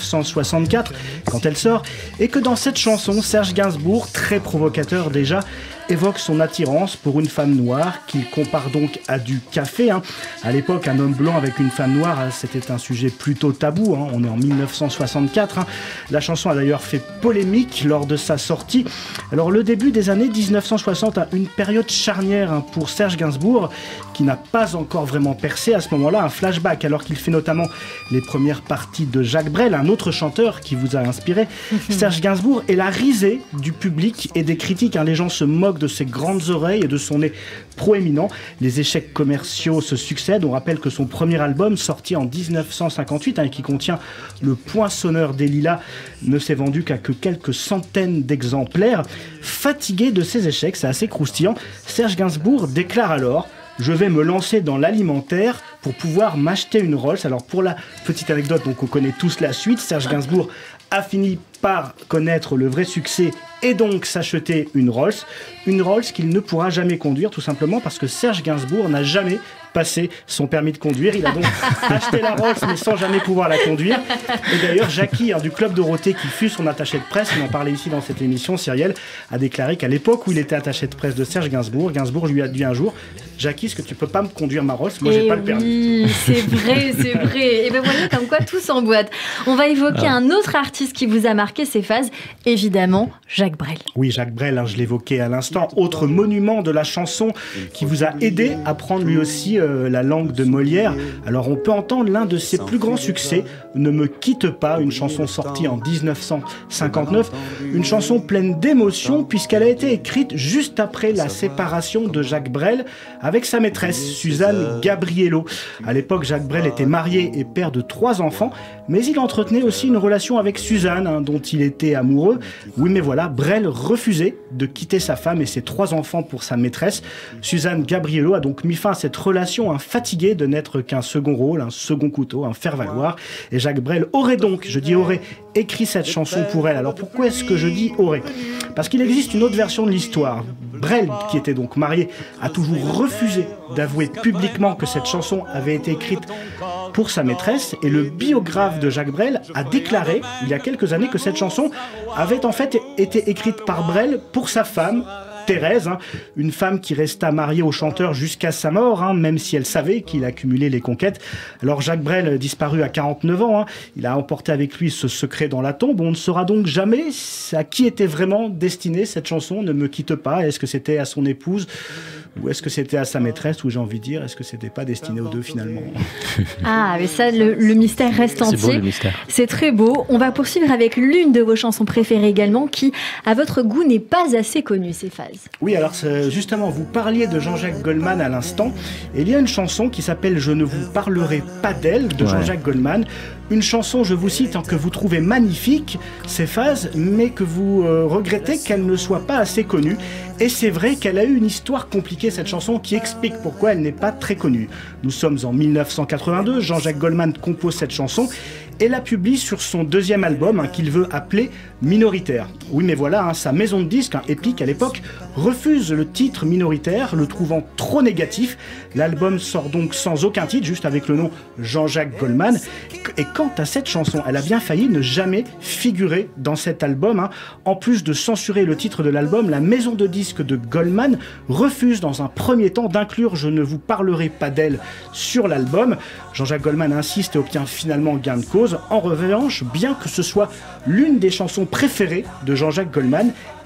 Speaker 11: 1964 quand elle sort, et que dans cette chanson, Serge Gainsbourg, très provocateur déjà, évoque son attirance pour une femme noire qu'il compare donc à du café. À l'époque, un homme blanc avec une femme noire, c'était un sujet plutôt tabou. On est en 1964. La chanson a d'ailleurs fait polémique lors de sa sortie. Alors le début des années 1960, une période charnière pour Serge Gainsbourg, qui n'a pas encore vraiment percé à ce moment-là, un flashback, alors qu'il fait notamment les premières parties de Jacques Brel, un autre chanteur qui vous a inspiré. Serge Gainsbourg est la risée du public et des critiques. Les gens se moquent de ses grandes oreilles et de son nez proéminent. Les échecs commerciaux se succèdent. On rappelle que son premier album, sorti en 1958, et qui contient Le Poinçonneur des Lilas, ne s'est vendu qu'à quelques centaines d'exemplaires. Fatigué de ses échecs, c'est assez croustillant, Serge Gainsbourg déclare alors: je vais me lancer dans l'alimentaire pour pouvoir m'acheter une Rolls. Alors pour la petite anecdote, donc on connaît tous la suite, Serge Gainsbourg a fini par connaître le vrai succès et donc s'acheter une Rolls qu'il ne pourra jamais conduire, tout simplement parce que Serge Gainsbourg n'a jamais passé son permis de conduire. Il a donc acheté la Rolls mais sans jamais pouvoir la conduire. Et d'ailleurs, Jackie du Club Dorothée, qui fut son attaché de presse, on en parlait ici dans cette émission, Cyrielle, a déclaré qu'à l'époque où il était attaché de presse de Serge Gainsbourg, Gainsbourg lui a dit un jour: Jackie, est-ce que tu peux pas me conduire ma Rolls? Moi, j'ai pas le permis.
Speaker 3: Oui, c'est vrai, c'est vrai. Et bien voilà, comme quoi tout s'emboîte. On va évoquer un autre artiste qui vous a marqué ces phases, évidemment, Jacques Brel.
Speaker 11: Oui, Jacques Brel, je l'évoquais à l'instant, autre monument de la chanson qui vous a aidé à prendre lui aussi la langue de Molière. Alors on peut entendre l'un de ses plus grands succès, Ne me quitte pas, une chanson sortie en 1959, une chanson pleine d'émotion puisqu'elle a été écrite juste après la séparation de Jacques Brel avec sa maîtresse, Suzanne Gabriello. À l'époque, Jacques Brel était marié et père de 3 enfants, mais il entretenait aussi une relation avec Suzanne, dont il était amoureux. Oui, mais voilà, Brel refusait de quitter sa femme et ses 3 enfants pour sa maîtresse. Suzanne Gabriello a donc mis fin à cette relation, fatiguée de n'être qu'un second rôle, un second couteau, un faire-valoir. Et Jacques Brel aurait donc, je dis aurait, écrit cette chanson pour elle. Alors pourquoi est-ce que je dis aurait? Parce qu'il existe une autre version de l'histoire. Brel, qui était donc marié, a toujours refusé d'avouer publiquement que cette chanson avait été écrite pour sa maîtresse, et le biographe de Jacques Brel a déclaré il y a quelques années que cette chanson avait en fait été écrite par Brel pour sa femme, Thérèse, une femme qui resta mariée au chanteur jusqu'à sa mort, même si elle savait qu'il accumulait les conquêtes. Alors Jacques Brel, disparu à 49 ans, il a emporté avec lui ce secret dans la tombe. On ne saura donc jamais à qui était vraiment destinée cette chanson, Ne me quitte pas. Est-ce que c'était à son épouse ou est-ce que c'était à sa maîtresse, ou j'ai envie de dire, est-ce que c'était pas destiné aux deux finalement?
Speaker 3: Ah, mais ça, le mystère reste entier.
Speaker 5: C'est beau, le mystère.
Speaker 3: C'est très beau. On va poursuivre avec l'une de vos chansons préférées également, qui, à votre goût, n'est pas assez connue, ces phases.
Speaker 11: Oui, alors justement, vous parliez de Jean-Jacques Goldman à l'instant. Et il y a une chanson qui s'appelle Je ne vous parlerai pas d'elle, de Jean-Jacques Goldman. Une chanson, je vous cite, que vous trouvez magnifique, ces phases, mais que vous regrettez qu'elle ne soit pas assez connue. Et c'est vrai qu'elle a eu une histoire compliquée, cette chanson, qui explique pourquoi elle n'est pas très connue. Nous sommes en 1982, Jean-Jacques Goldman compose cette chanson et la publie sur son 2e album, qu'il veut appeler Minoritaire. Oui, mais voilà, sa maison de disques, Epic à l'époque, refuse le titre Minoritaire, le trouvant trop négatif. L'album sort donc sans aucun titre, juste avec le nom Jean-Jacques Goldman. Et quant à cette chanson, elle a bien failli ne jamais figurer dans cet album. En plus de censurer le titre de l'album, la maison de disques de Goldman refuse dans un premier temps d'inclure Je ne vous parlerai pas d'elle sur l'album. Jean-Jacques Goldman insiste et obtient finalement gain de cause. En revanche, bien que ce soit l'une des chansons préférées de Jean-Jacques Goldman,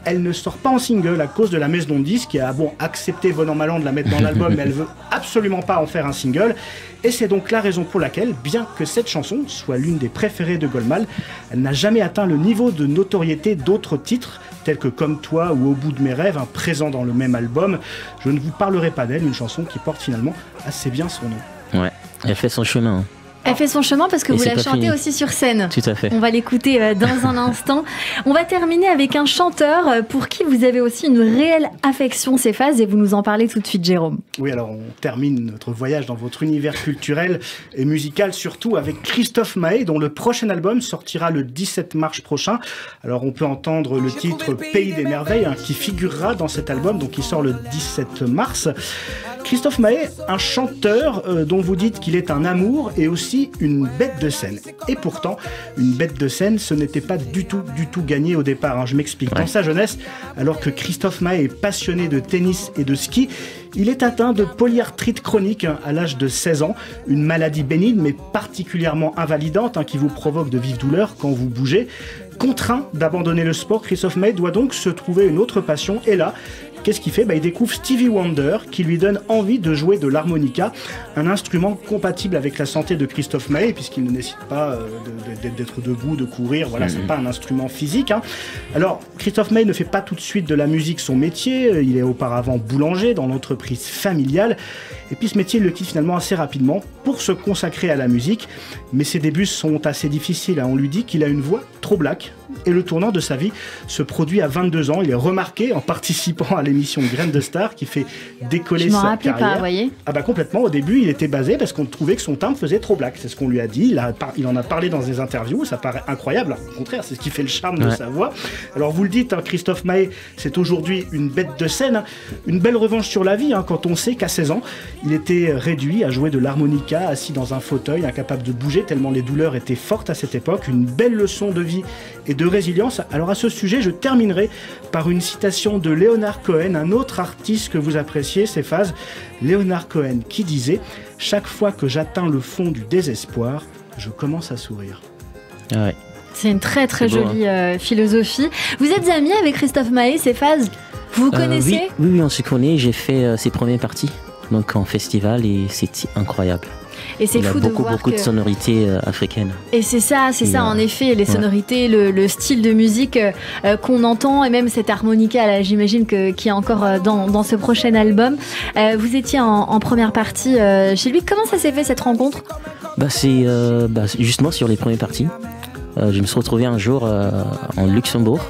Speaker 11: elle ne sort pas en single à cause de la maison de disques qui a accepté bon an mal an de la mettre dans l'album, mais elle veut absolument pas en faire un single. Et c'est donc la raison pour laquelle, bien que cette chanson soit l'une des préférées de Goldman, elle n'a jamais atteint le niveau de notoriété d'autres titres, tels que Comme toi ou Au bout de mes rêves, présents dans le même album. Je ne vous parlerai pas d'elle, une chanson qui porte finalement assez bien son nom.
Speaker 5: Ouais, elle fait son chemin. Hein.
Speaker 3: Elle fait son chemin parce que vous la chantez aussi sur scène.
Speaker 5: Tout à fait.
Speaker 3: On va l'écouter dans un instant. On va terminer avec un chanteur pour qui vous avez aussi une réelle affection, Cephas, et vous nous en parlez tout de suite, Jérôme.
Speaker 11: Oui, alors on termine notre voyage dans votre univers culturel et musical, surtout avec Christophe Maé, dont le prochain album sortira le 17 mars prochain. Alors on peut entendre le titre Pays des merveilles qui figurera dans cet album, donc qui sort le 17 mars. Christophe Maé, un chanteur dont vous dites qu'il est un amour et aussi une bête de scène. Et pourtant, une bête de scène, ce n'était pas du tout gagné au départ. Je m'explique. Ouais. Dans sa jeunesse, alors que Christophe Maé est passionné de tennis et de ski, il est atteint de polyarthrite chronique à l'âge de 16 ans, une maladie bénigne mais particulièrement invalidante qui vous provoque de vives douleurs quand vous bougez. Contraint d'abandonner le sport, Christophe Maé doit donc se trouver une autre passion. Et là, qu'est-ce qu'il fait ? Il découvre Stevie Wonder qui lui donne envie de jouer de l'harmonica, un instrument compatible avec la santé de Christophe Maé puisqu'il ne nécessite pas d'être debout, de courir, voilà, c'est pas un instrument physique. Alors, Christophe Maé ne fait pas tout de suite de la musique son métier, il est auparavant boulanger dans l'entreprise familiale et puis ce métier il le quitte finalement assez rapidement pour se consacrer à la musique, mais ses débuts sont assez difficiles. On lui dit qu'il a une voix trop black et le tournant de sa vie se produit à 22 ans. Il est remarqué en participant à l'émission Graines de Star qui fait décoller sa carrière. Je m'en rappelais pas,
Speaker 3: voyez.
Speaker 11: Complètement. Au début, il était basé parce qu'on trouvait que son timbre faisait trop black. C'est ce qu'on lui a dit. Il en a parlé dans des interviews. Ça paraît incroyable. Au contraire, c'est ce qui fait le charme de sa voix. Alors vous le dites, Christophe Maé, c'est aujourd'hui une bête de scène. Une belle revanche sur la vie quand on sait qu'à 16 ans, il était réduit à jouer de l'harmonica, assis dans un fauteuil, incapable de bouger tellement les douleurs étaient fortes à cette époque. Une belle leçon de vie et de résilience. Alors à ce sujet, je terminerai par une citation de Leonard Cohen, un autre artiste que vous appréciez, Cephas. Leonard Cohen qui disait « Chaque fois que j'atteins le fond du désespoir, je commence à sourire ».
Speaker 5: Ouais.
Speaker 3: C'est une très très jolie philosophie. Vous êtes amis avec Christophe Maé, Cephas ? Vous connaissez ?
Speaker 5: Oui, on se connaît. J'ai fait ses premières parties donc en festival et c'était incroyable.
Speaker 3: Et c'est fou de voir
Speaker 5: beaucoup de sonorités africaines.
Speaker 3: Et c'est ça, en effet, les sonorités, le style de musique qu'on entend, et même cette harmonica, là, j'imagine qui est encore dans ce prochain album. Vous étiez en première partie chez lui. Comment ça s'est fait, cette rencontre ?
Speaker 5: C'est justement sur les premières parties. Je me suis retrouvé un jour en Luxembourg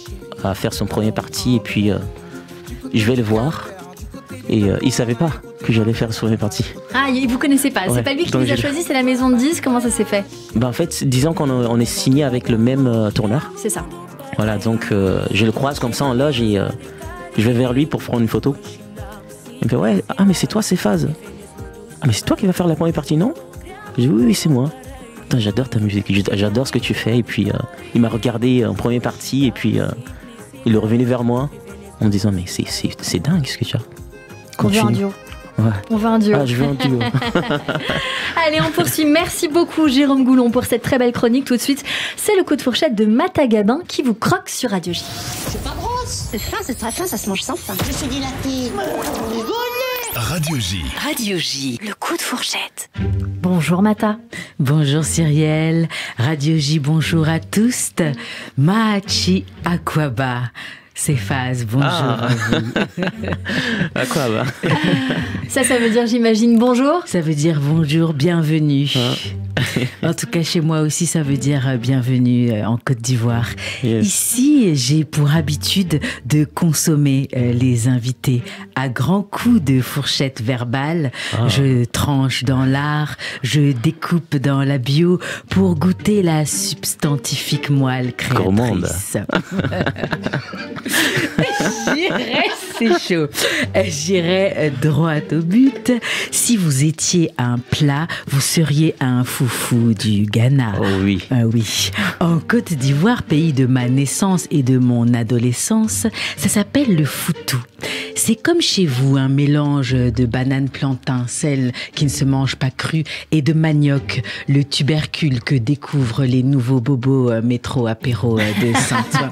Speaker 5: à faire son premier partie, et puis je vais le voir. Et il ne savait pas que j'allais faire son premier partie.
Speaker 3: Ah, vous ne connaissez pas. C'est pas lui qui vous a choisi, c'est la maison de disques. Comment ça s'est fait ?
Speaker 5: En fait, disons qu'on est signé avec le même tourneur.
Speaker 3: C'est ça.
Speaker 5: Voilà, donc je le croise comme ça en loge et je vais vers lui pour prendre une photo. Il me fait mais c'est toi, Cephas. Ah, mais c'est toi qui vas faire la première partie, non ? Je dis oui, c'est moi. Putain, j'adore ta musique, j'adore ce que tu fais. Et puis il m'a regardé en première partie et puis il est revenu vers moi en me disant mais c'est dingue ce que tu as.
Speaker 3: On veut un duo.
Speaker 5: Ouais.
Speaker 3: On veut un duo.
Speaker 5: Ah, je veux un duo.
Speaker 3: Allez, on poursuit. Merci beaucoup, Jérôme Goulon, pour cette très belle chronique. Tout de suite, c'est le coup de fourchette de Mata Gabin qui vous croque sur Radio J.
Speaker 12: C'est pas grosse. C'est très fin, ça se mange sans faim. Je suis dilatée.
Speaker 2: Radio J.
Speaker 10: Radio J, le coup de fourchette.
Speaker 3: Bonjour Mata.
Speaker 13: Bonjour Cyrielle. Radio J, bonjour à tous. Machi Aquaba. Cephas, bonjour à vous.
Speaker 5: À quoi va
Speaker 3: Ça veut dire, j'imagine, bonjour.
Speaker 13: Ça veut dire bonjour, bienvenue. En tout cas, chez moi aussi, ça veut dire bienvenue en Côte d'Ivoire. Yes. Ici, j'ai pour habitude de consommer les invités à grands coups de fourchette verbale. Je tranche dans l'art, je découpe dans la bio pour goûter la substantifique moelle créatrice. C'est chaud. J'irai droit au but. Si vous étiez un plat, vous seriez un foufou du Ghana.
Speaker 5: Oh oui.
Speaker 13: Oui. En Côte d'Ivoire, pays de ma naissance et de mon adolescence, ça s'appelle le foutou. C'est comme chez vous, un mélange de banane plantain, celle qui ne se mange pas crue, et de manioc, le tubercule que découvrent les nouveaux bobos métro apéro de Saint-Ouen.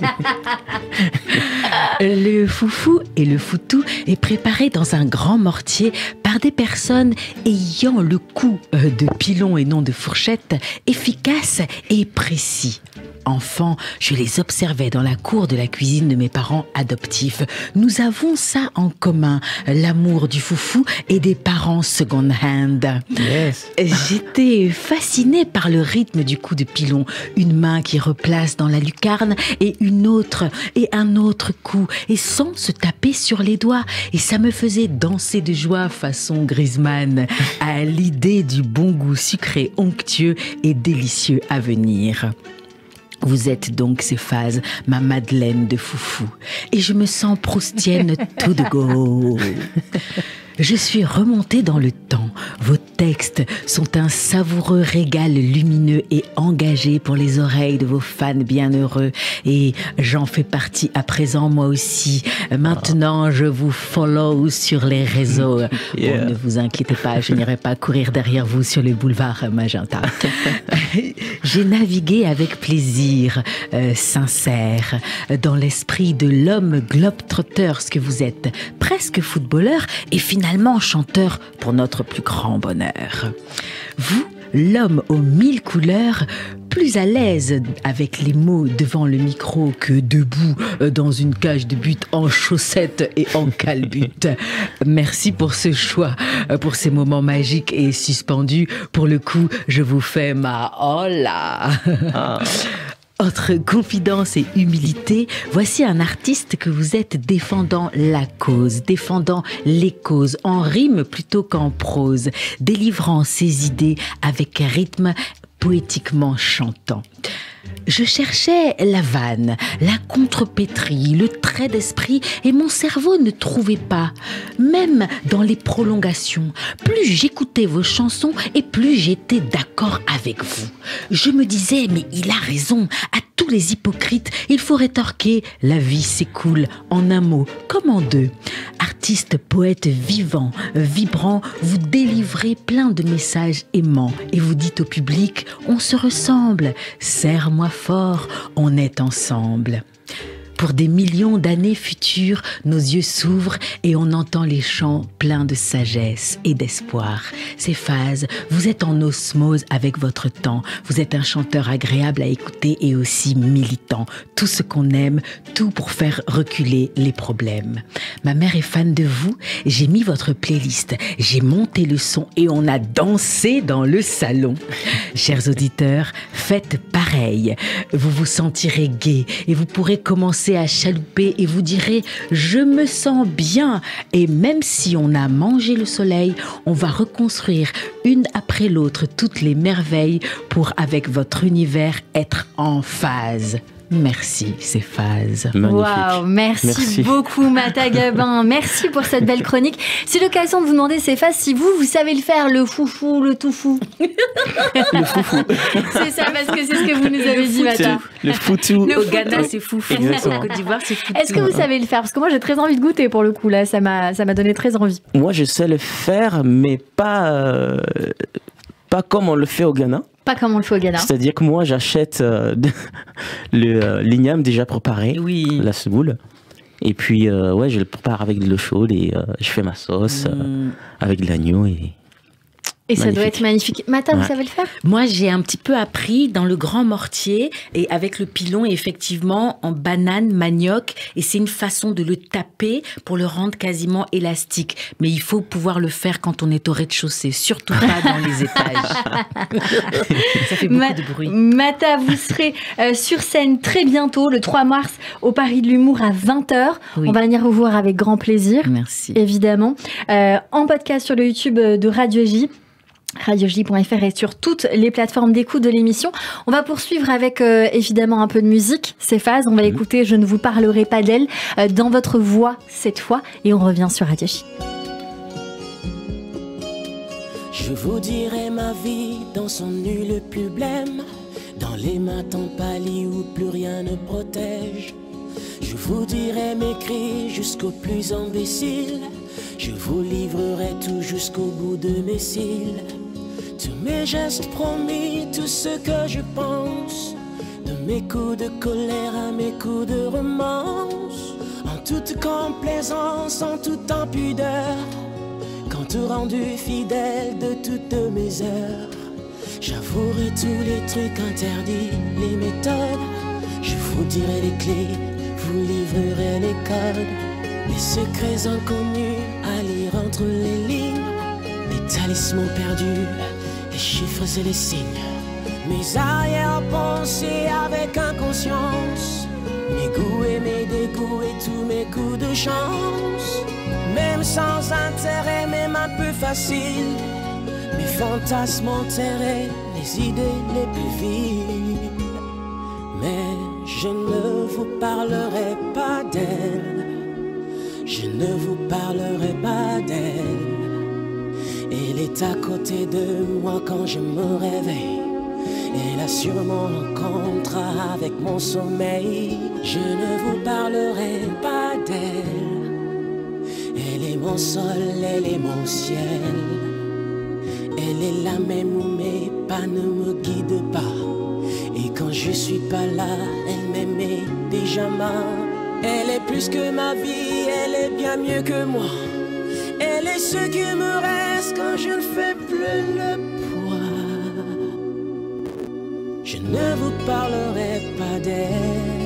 Speaker 13: Le foufou et le foutou est préparé dans un grand mortier par des personnes ayant le coup de pilon et non de fourchette efficace et précis. Enfant, je les observais dans la cour de la cuisine de mes parents adoptifs. Nous avons ça en commun, l'amour du foufou et des parents second hand.
Speaker 5: Yes.
Speaker 13: J'étais fascinée par le rythme du coup de pilon. Une main qui replace dans la lucarne et une autre et un autre coup, et sans se taper sur les doigts. Et ça me faisait danser de joie façon Griezmann à l'idée du bon goût sucré, onctueux et délicieux à venir. Vous êtes donc Céphase, ma Madeleine de foufou. Et je me sens proustienne tout de go. Je suis remontée dans le temps. Vos textes sont un savoureux régal lumineux et engagé pour les oreilles de vos fans bienheureux. Et j'en fais partie à présent moi aussi. Maintenant, je vous follow sur les réseaux. Yeah. Bon, ne vous inquiétez pas, je n'irai pas courir derrière vous sur le boulevard Magenta. J'ai navigué avec plaisir, sincère, dans l'esprit de l'homme globe-trotteur que vous êtes, presque footballeur et finalement chanteur pour notre plus grand bonheur. Vous, l'homme aux 1000 couleurs, plus à l'aise avec les mots devant le micro que debout dans une cage de but en chaussettes et en calbute. Merci pour ce choix, pour ces moments magiques et suspendus. Pour le coup, je vous fais ma hola. Entre confidence et humilité, voici un artiste que vous êtes défendant la cause, défendant les causes, en rime plutôt qu'en prose, délivrant ses idées avec rythme poétiquement chantant. Je cherchais la vanne, la contrepétrie, le trait d'esprit et mon cerveau ne trouvait pas. Même dans les prolongations, plus j'écoutais vos chansons et plus j'étais d'accord avec vous. Je me disais, mais il a raison, à tous les hypocrites, il faut rétorquer, la vie s'écoule en un mot, comme en deux. Artiste, poète vivant, vibrant, vous délivrez plein de messages aimants et vous dites au public, on se ressemble, serre-moi fort, on est ensemble. Pour des millions d'années futures, nos yeux s'ouvrent et on entend les chants pleins de sagesse et d'espoir. Céphase, vous êtes en osmose avec votre temps. Vous êtes un chanteur agréable à écouter et aussi militant. Tout ce qu'on aime, tout pour faire reculer les problèmes. Ma mère est fan de vous. J'ai mis votre playlist. J'ai monté le son et on a dansé dans le salon. Chers auditeurs, faites pareil. Vous vous sentirez gai et vous pourrez commencer à chalouper et vous direz « Je me sens bien » et même si on a mangé le soleil, on va reconstruire une après l'autre toutes les merveilles pour, avec votre univers, être en phase. Merci, Céphase.
Speaker 3: Waouh, merci beaucoup, Mata Gabin. Merci pour cette belle chronique. C'est l'occasion de vous demander, Céphase, si vous savez le faire, le foufou, le tout fou.
Speaker 5: Le foufou.
Speaker 3: C'est ça, parce que c'est ce que vous nous avez dit, Mata.
Speaker 5: Le foutou.
Speaker 13: Au Ghana, c'est foufou. En Côte d'Ivoire, c'est foutou.
Speaker 3: Est-ce que vous savez le faire? Parce que moi, j'ai très envie de goûter pour le coup, là. Ça m'a donné très envie.
Speaker 5: Moi, je sais le faire, mais pas comme on le fait au Ghana.
Speaker 3: Pas comme on le fait au Ghana.
Speaker 5: C'est-à-dire que moi, j'achète l'igname déjà préparé, la semoule. Et puis, ouais, je le prépare avec de l'eau chaude et je fais ma sauce avec de l'agneau
Speaker 3: Et ça doit être magnifique. Mata, vous savez le faire?
Speaker 13: Moi, j'ai un petit peu appris dans le grand mortier et avec le pilon, et effectivement, en banane, manioc. Et c'est une façon de le taper pour le rendre quasiment élastique. Mais il faut pouvoir le faire quand on est au rez-de-chaussée, surtout pas dans les étages. Ça fait beaucoup de bruit.
Speaker 3: Mata, vous serez sur scène très bientôt, le 3 mars, au Paris de l'Humour à 20h. Oui. On va venir vous voir avec grand plaisir.
Speaker 13: Merci.
Speaker 3: Évidemment. En podcast sur le YouTube de Radio J. RadioJ.fr et sur toutes les plateformes d'écoute de l'émission. On va poursuivre avec évidemment un peu de musique, Céphase. On va écouter Je ne vous parlerai pas d'elle dans votre voix cette fois et on revient sur Radio J.
Speaker 4: Je vous dirai ma vie dans son nu le plus blême, dans les matins pâlis où plus rien ne protège. Je Je vous dirai mes cris jusqu'au plus imbécile. Je vous livrerai tout jusqu'au bout de mes cils. Tous mes gestes promis, tout ce que je pense. De mes coups de colère à mes coups de romance. En toute complaisance, en toute impudeur. Quant au rendu fidèle de toutes mes heures. J'avouerai tous les trucs interdits, les méthodes. Je vous dirai les clés, vous livrerai les codes. Les secrets inconnus à lire entre les lignes. Les talismans perdus, les chiffres et les signes. Mes arrière-pensées avec inconscience. Mes goûts et mes dégoûts et tous mes coups de chance. Même sans intérêt, même un peu facile. Mes fantasmes enterrés, les idées les plus viles. Mais je ne vous parlerai pas d'elle. Je ne vous parlerai pas d'elle. Elle est à côté de moi quand je me réveille. Elle assure mon rencontre avec mon sommeil. Je ne vous parlerai pas d'elle. Elle est mon sol, elle est mon ciel. Elle est là même où mes pas ne me guident pas. Et quand je suis pas là, elle met mes pyjamas. Elle est plus que ma vie, elle est bien mieux que moi. Elle est ce qui me reste quand je ne fais plus le poids. Je ne vous parlerai pas d'elle.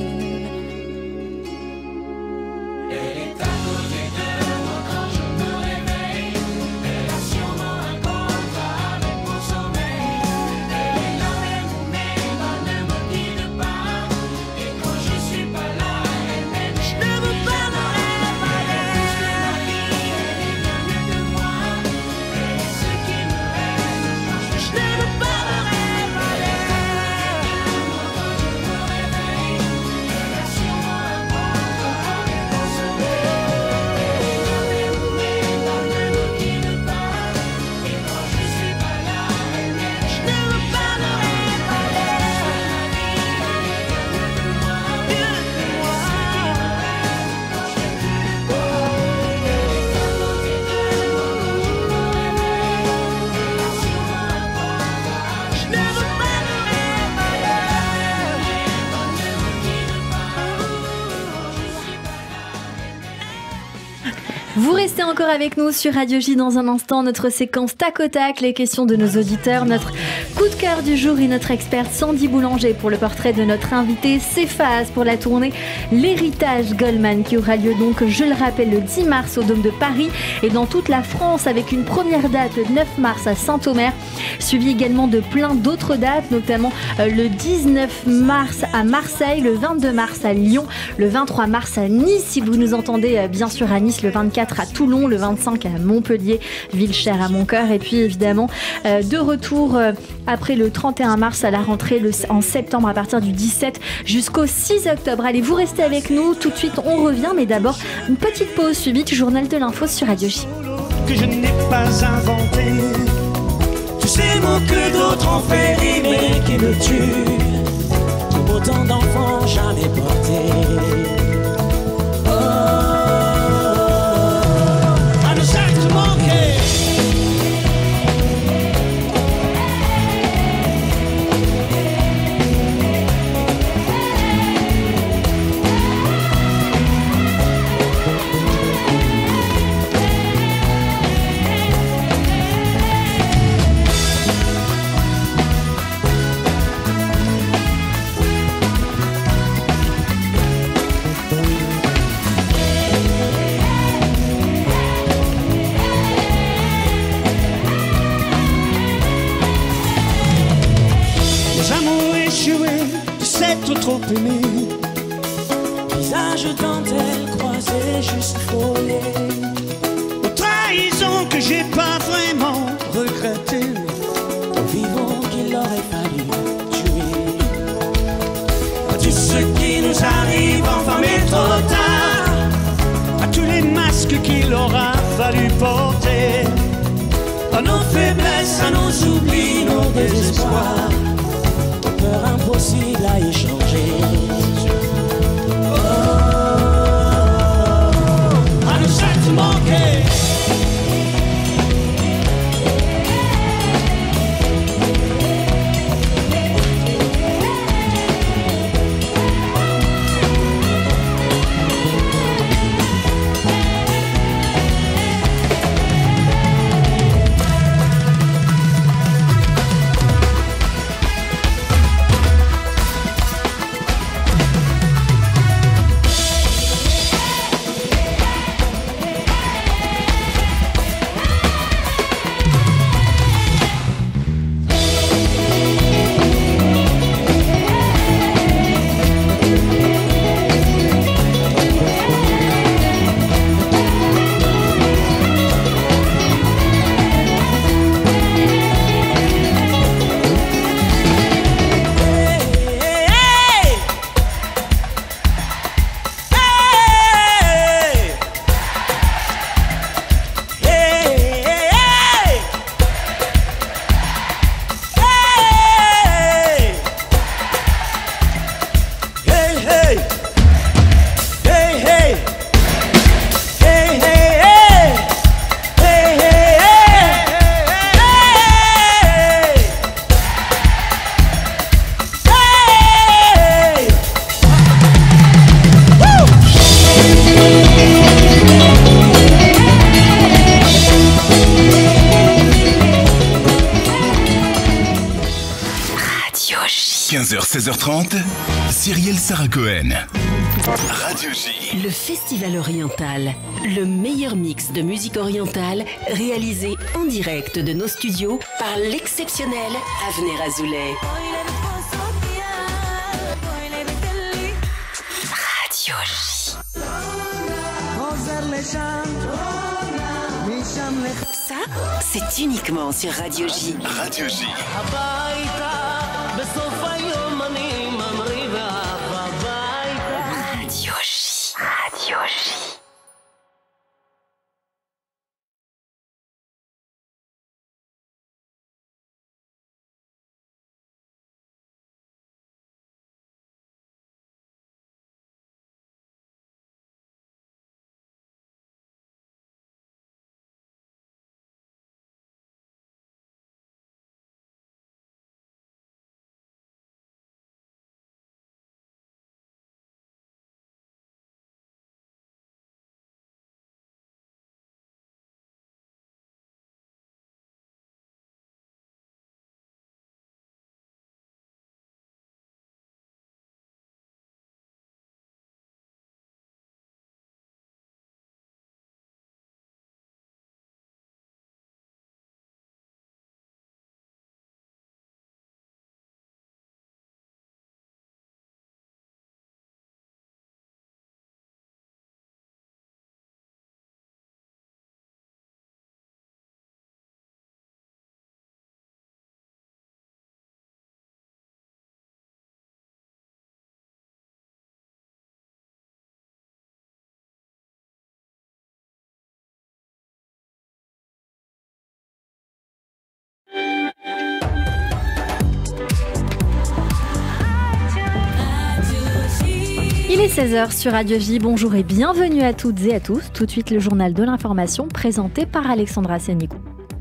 Speaker 3: Vous restez encore avec nous sur Radio J dans un instant, notre séquence tac au tac, les questions de nos auditeurs, notre coup de cœur du jour et notre experte Sandy Boulanger pour le portrait de notre invité Céphase pour la tournée L'Héritage Goldman qui aura lieu donc, je le rappelle, le 10 mars au Dôme de Paris et dans toute la France avec une première date le 9 mars à Saint-Omer, suivi également de plein d'autres dates, notamment le 19 mars à Marseille, le 22 mars à Lyon, le 23 mars à Nice, si vous nous entendez bien sûr à Nice, le 24 à Toulon, le 25 à Montpellier, ville chère à mon cœur, et puis évidemment de retour après le 31 mars à la rentrée en septembre à partir du 17 jusqu'au 6 octobre. Allez, vous restez avec nous, tout de suite on revient, mais d'abord une petite pause suivie du journal de l'info sur Radio J.
Speaker 14: Que je n'ai pas inventé, tous ces mots que d'autres ont fait rimer qui me tuent, autant d'enfants jamais portés. Trop aimé, visage dentelle croisé juste frôlé, aux trahisons que j'ai pas vraiment regretté, aux vivants qu'il aurait fallu tuer, à tout ce qui nous arrive enfin mais trop tard, à tous les masques qu'il aura fallu porter, à nos faiblesses, à nos oublis, nos désespoirs, impossible à échanger. Oh.
Speaker 2: 16h, 16h30, Cyrielle Sarah Cohen. Radio J.
Speaker 10: Le Festival Oriental, le meilleur mix de musique orientale réalisé en direct de nos studios par l'exceptionnel Avner Azoulay. Radio J. Ça, c'est uniquement sur Radio J.
Speaker 2: Radio J.
Speaker 10: Radio J.
Speaker 3: Il est 16h sur Radio J. Bonjour et bienvenue à toutes et à tous. Tout de suite, le journal de l'information présenté par Alexandra Sénicou.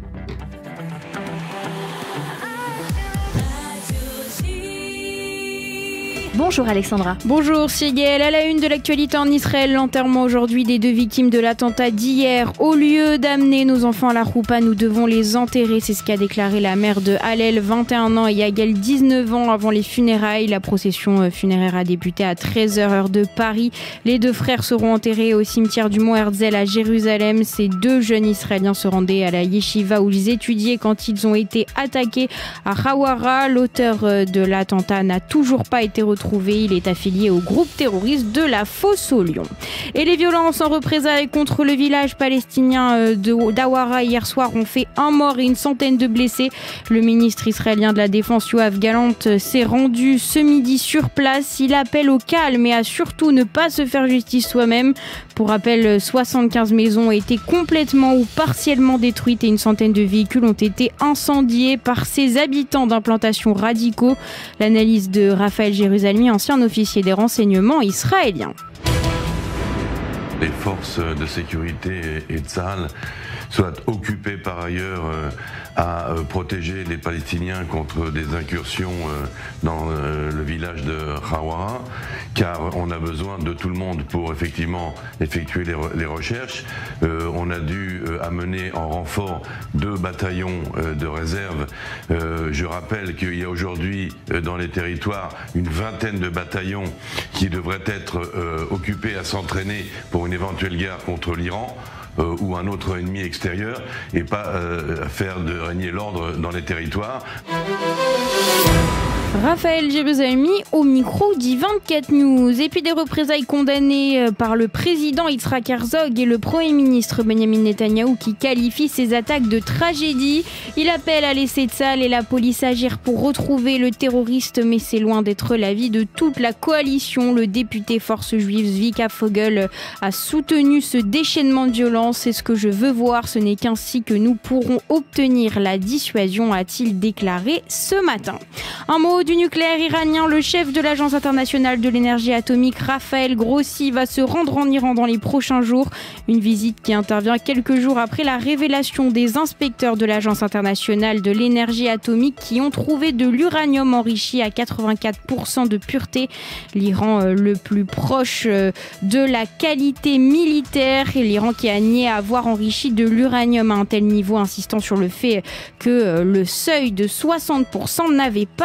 Speaker 3: Bonjour Alexandra.
Speaker 1: Bonjour Cyrielle. À la une de l'actualité en Israël, l'enterrement aujourd'hui des 2 victimes de l'attentat d'hier. Au lieu d'amener nos enfants à la roupa, nous devons les enterrer. C'est ce qu'a déclaré la mère de Hallel, 21 ans, et Yagal, 19 ans, avant les funérailles. La procession funéraire a débuté à 13h heure de Paris. Les 2 frères seront enterrés au cimetière du Mont Herzl à Jérusalem. Ces 2 jeunes Israéliens se rendaient à la yeshiva où ils étudiaient quand ils ont été attaqués à Hawara. L'auteur de l'attentat n'a toujours pas été retrouvé. Il est affilié au groupe terroriste de la Fosse aux Lions. Et les violences en représailles contre le village palestinien d'Hawara hier soir ont fait 1 mort et une centaine de blessés. Le ministre israélien de la Défense, Yoav Gallant, s'est rendu ce midi sur place. Il appelle au calme et à surtout ne pas se faire justice soi-même. Pour rappel, 75 maisons ont été complètement ou partiellement détruites et une centaine de véhicules ont été incendiés par ces habitants d'implantations radicaux. L'analyse de Raphaël Jérusalemi, ancien officier des renseignements israéliens.
Speaker 15: Les forces de sécurité et Tzahal soient occupées par ailleurs à protéger les Palestiniens contre des incursions dans le village de Hawara, car on a besoin de tout le monde pour effectivement effectuer les recherches. On a dû amener en renfort 2 bataillons de réserve. Je rappelle qu'il y a aujourd'hui dans les territoires une vingtaine de bataillons qui devraient être occupés à s'entraîner pour une éventuelle guerre contre l'Iran. Ou un autre ennemi extérieur, et pas faire de régner l'ordre dans les territoires.
Speaker 1: Raphaël Jérusalemi au micro d'I24 News. Et puis des représailles condamnées par le président Yitzhak Herzog et le Premier ministre Benjamin Netanyahou qui qualifient ces attaques de tragédie. Il appelle à laisser Tzahal et la police agir pour retrouver le terroriste, mais c'est loin d'être l'avis de toute la coalition. Le député Force Juive Zvika Fogel a soutenu ce déchaînement de violence. C'est ce que je veux voir, ce n'est qu'ainsi que nous pourrons obtenir la dissuasion, a-t-il déclaré ce matin. Un mot du nucléaire iranien, le chef de l'Agence internationale de l'énergie atomique, Raphaël Grossi, va se rendre en Iran dans les prochains jours. Une visite qui intervient quelques jours après la révélation des inspecteurs de l'Agence internationale de l'énergie atomique qui ont trouvé de l'uranium enrichi à 84% de pureté. L'Iran le plus proche de la qualité militaire, et l'Iran qui a nié avoir enrichi de l'uranium à un tel niveau, insistant sur le fait que le seuil de 60% n'avait pas été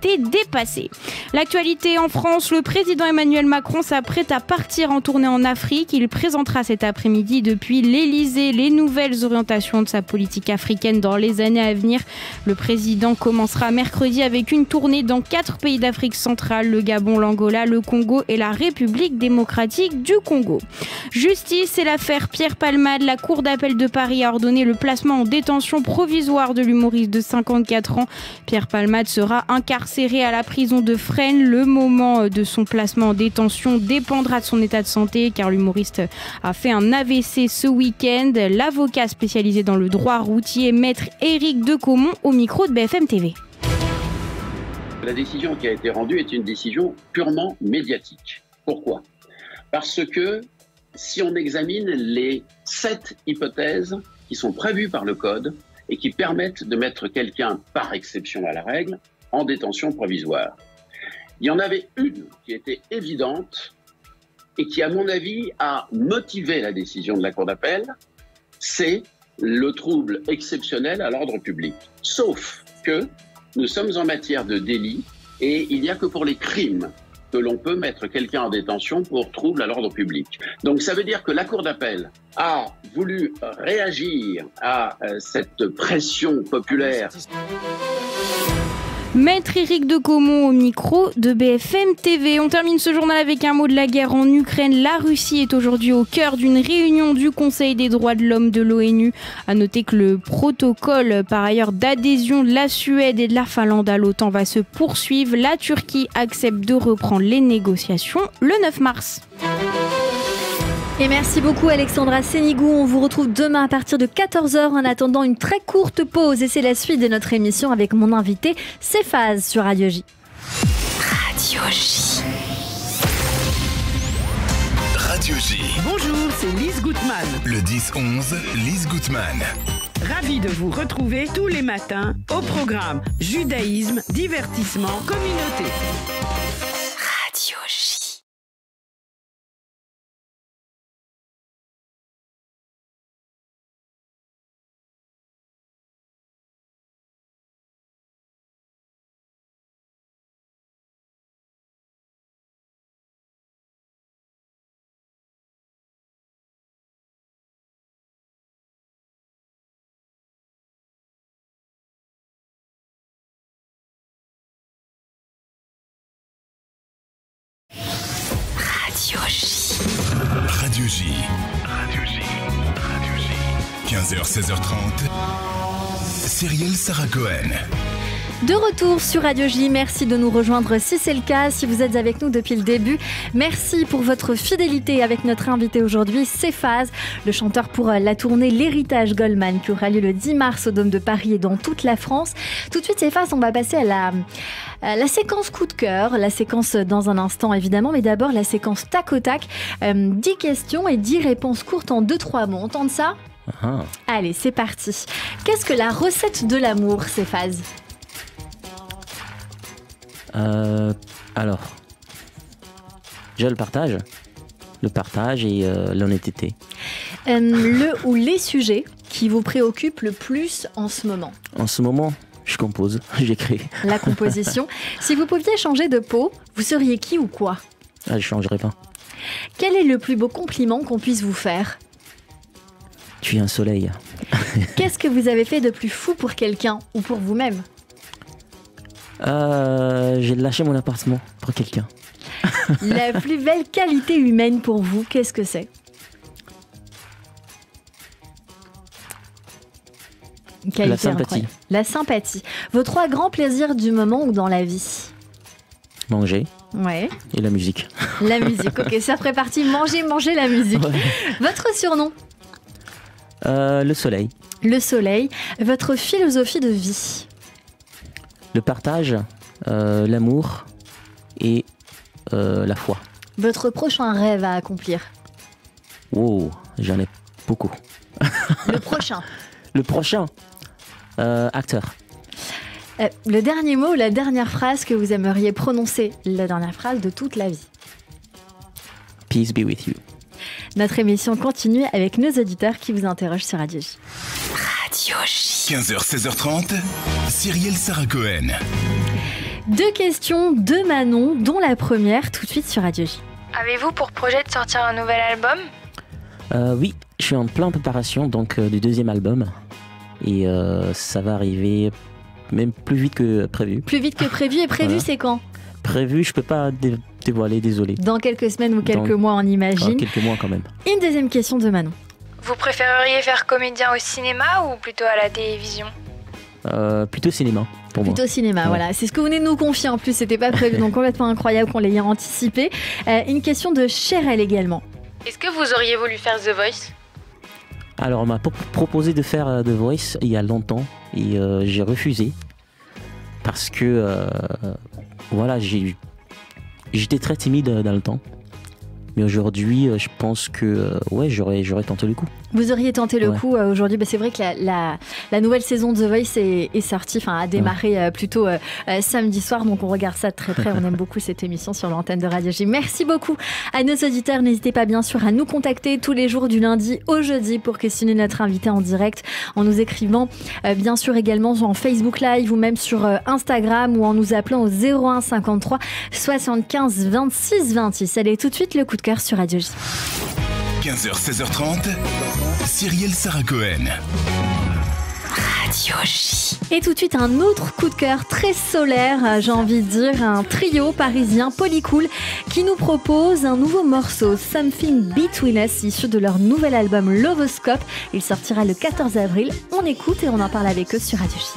Speaker 1: été dépassée. L'actualité en France, le président Emmanuel Macron s'apprête à partir en tournée en Afrique. Il présentera cet après-midi depuis l'Elysée les nouvelles orientations de sa politique africaine dans les années à venir. Le président commencera mercredi avec une tournée dans 4 pays d'Afrique centrale, le Gabon, l'Angola, le Congo et la République démocratique du Congo. Justice, c'est l'affaire Pierre Palmade. La Cour d'appel de Paris a ordonné le placement en détention provisoire de l'humoriste de 54 ans. Pierre Palmade sera incarcéré à la prison de Fresnes. Le moment de son placement en détention dépendra de son état de santé car l'humoriste a fait un AVC ce week-end. L'avocat spécialisé dans le droit routier, maître Éric Decaumont, au micro de BFM TV.
Speaker 16: La décision qui a été rendue est une décision purement médiatique. Pourquoi ? Parce que si on examine les 7 hypothèses qui sont prévues par le Code et qui permettent de mettre quelqu'un, par exception à la règle, en détention provisoire, il y en avait une qui était évidente et qui, à mon avis, a motivé la décision de la Cour d'appel, c'est le trouble exceptionnel à l'ordre public. Sauf que nous sommes en matière de délit et il n'y a que pour les crimes que l'on peut mettre quelqu'un en détention pour trouble à l'ordre public. Donc ça veut dire que la Cour d'appel a voulu réagir à cette pression populaire.
Speaker 1: Maître Éric Decaumont au micro de BFM TV. On termine ce journal avec un mot de la guerre en Ukraine. La Russie est aujourd'hui au cœur d'une réunion du Conseil des droits de l'homme de l'ONU. À noter que le protocole, par ailleurs, d'adhésion de la Suède et de la Finlande à l'OTAN va se poursuivre. La Turquie accepte de reprendre les négociations le 9 mars.
Speaker 3: Et merci beaucoup Alexandra Sénigou. On vous retrouve demain à partir de 14h en attendant une très courte pause. Et c'est la suite de notre émission avec mon invité Cephase sur Radio J.
Speaker 10: Radio J.
Speaker 2: Radio J.
Speaker 17: Bonjour, c'est Lise Gutmann.
Speaker 2: Le 10-11, Lise Gutmann.
Speaker 17: Ravi de vous retrouver tous les matins au programme Judaïsme, divertissement, communauté.
Speaker 10: Radio J.
Speaker 2: Radio J. Radio J. Radio J. 15h, 16h30. Cyrielle Sarah Cohen.
Speaker 3: De retour sur Radio J, merci de nous rejoindre si c'est le cas, si vous êtes avec nous depuis le début. Merci pour votre fidélité avec notre invité aujourd'hui, Cephase, le chanteur pour la tournée L'Héritage Goldman qui aura lieu le 10 mars au Dôme de Paris et dans toute la France. Tout de suite, Cephase, on va passer à la séquence coup de cœur, la séquence dans un instant évidemment, mais d'abord la séquence tac au tac. 10 questions et 10 réponses courtes en 2-3 mots. On tente ça ? Allez, c'est parti. Qu'est-ce que la recette de l'amour, Cephase ?
Speaker 5: Alors, déjà le partage et l'honnêteté.
Speaker 3: Le ou les sujets qui vous préoccupent le plus en ce moment ?
Speaker 5: En ce moment, je compose, j'écris.
Speaker 3: La composition. Si vous pouviez changer de peau, vous seriez qui ou quoi ?
Speaker 5: Je ne changerai pas.
Speaker 3: Quel est le plus beau compliment qu'on puisse vous faire ?
Speaker 5: Tu es un soleil.
Speaker 3: Qu'est-ce que vous avez fait de plus fou pour quelqu'un ou pour vous-même ?
Speaker 5: J'ai lâché mon appartement pour quelqu'un.
Speaker 3: La plus belle qualité humaine pour vous, qu'est-ce que c'est ?
Speaker 5: La sympathie.
Speaker 3: Incroyable. La sympathie. Vos 3 grands plaisirs du moment ou dans la vie ?
Speaker 5: Manger.
Speaker 3: Ouais.
Speaker 5: Et la musique.
Speaker 3: La musique, ok, ça ferait partie. Manger la musique. Ouais. Votre surnom ?
Speaker 5: Le soleil.
Speaker 3: Le soleil. Votre philosophie de vie ?
Speaker 5: Le partage, l'amour et la foi.
Speaker 3: Votre prochain rêve à accomplir ?
Speaker 5: Oh, j'en ai beaucoup.
Speaker 3: Le prochain ?
Speaker 5: Le prochain, acteur.
Speaker 3: Le dernier mot, la dernière phrase que vous aimeriez prononcer, la dernière phrase de toute la vie.
Speaker 5: Peace be with you.
Speaker 3: Notre émission continue avec nos auditeurs qui vous interrogent sur Radio J.
Speaker 10: Radio J.
Speaker 2: 15h, 16h30, Cyrielle Sarah Cohen.
Speaker 3: 2 questions de Manon, dont la première tout de suite sur Radio J.
Speaker 18: Avez-vous pour projet de sortir un nouvel album ?
Speaker 5: Oui, je suis en plein préparation donc du 2e album. Et ça va arriver même plus vite que prévu.
Speaker 3: Plus vite que prévu, et prévu voilà. C'est quand ?
Speaker 5: Prévu, je peux pas dévoiler, désolé.
Speaker 3: Dans quelques semaines ou quelques mois, on imagine.
Speaker 5: Quelques mois quand même.
Speaker 3: Une deuxième question de Manon.
Speaker 18: Vous préféreriez faire comédien au cinéma ou plutôt à la télévision ?
Speaker 5: Plutôt cinéma, pour moi.
Speaker 3: Plutôt cinéma, ouais. Voilà. C'est ce que vous venez de nous confier en plus, c'était pas prévu, donc complètement incroyable qu'on l'ait anticipé. Une question de Cherelle également.
Speaker 18: Est-ce que vous auriez voulu faire The Voice ?
Speaker 5: Alors, on m'a proposé de faire The Voice il y a longtemps et j'ai refusé parce que voilà, j'étais très timide dans le temps. Mais aujourd'hui, je pense que ouais, j'aurais tenté le coup.
Speaker 3: Vous auriez tenté le coup aujourd'hui. C'est vrai que la nouvelle saison de The Voice est sortie, a démarré plutôt samedi soir. Donc on regarde ça de très près. On aime beaucoup cette émission sur l'antenne de Radio J. Merci beaucoup à nos auditeurs. N'hésitez pas bien sûr à nous contacter tous les jours du lundi au jeudi pour questionner notre invité en direct en nous écrivant bien sûr également en Facebook Live ou même sur Instagram ou en nous appelant au 01 53 75 26 26. Allez, tout de suite le coup de cœur sur Radio J.
Speaker 2: 15h, 16h30, Cyrielle Sarah Cohen.
Speaker 3: Radio J. Et tout de suite, un autre coup de cœur très solaire, j'ai envie de dire, un trio parisien Polycool qui nous propose un nouveau morceau, Something Between Us, issu de leur nouvel album Lovoscope. Il sortira le 14 avril. On écoute et on en parle avec eux sur Radio J.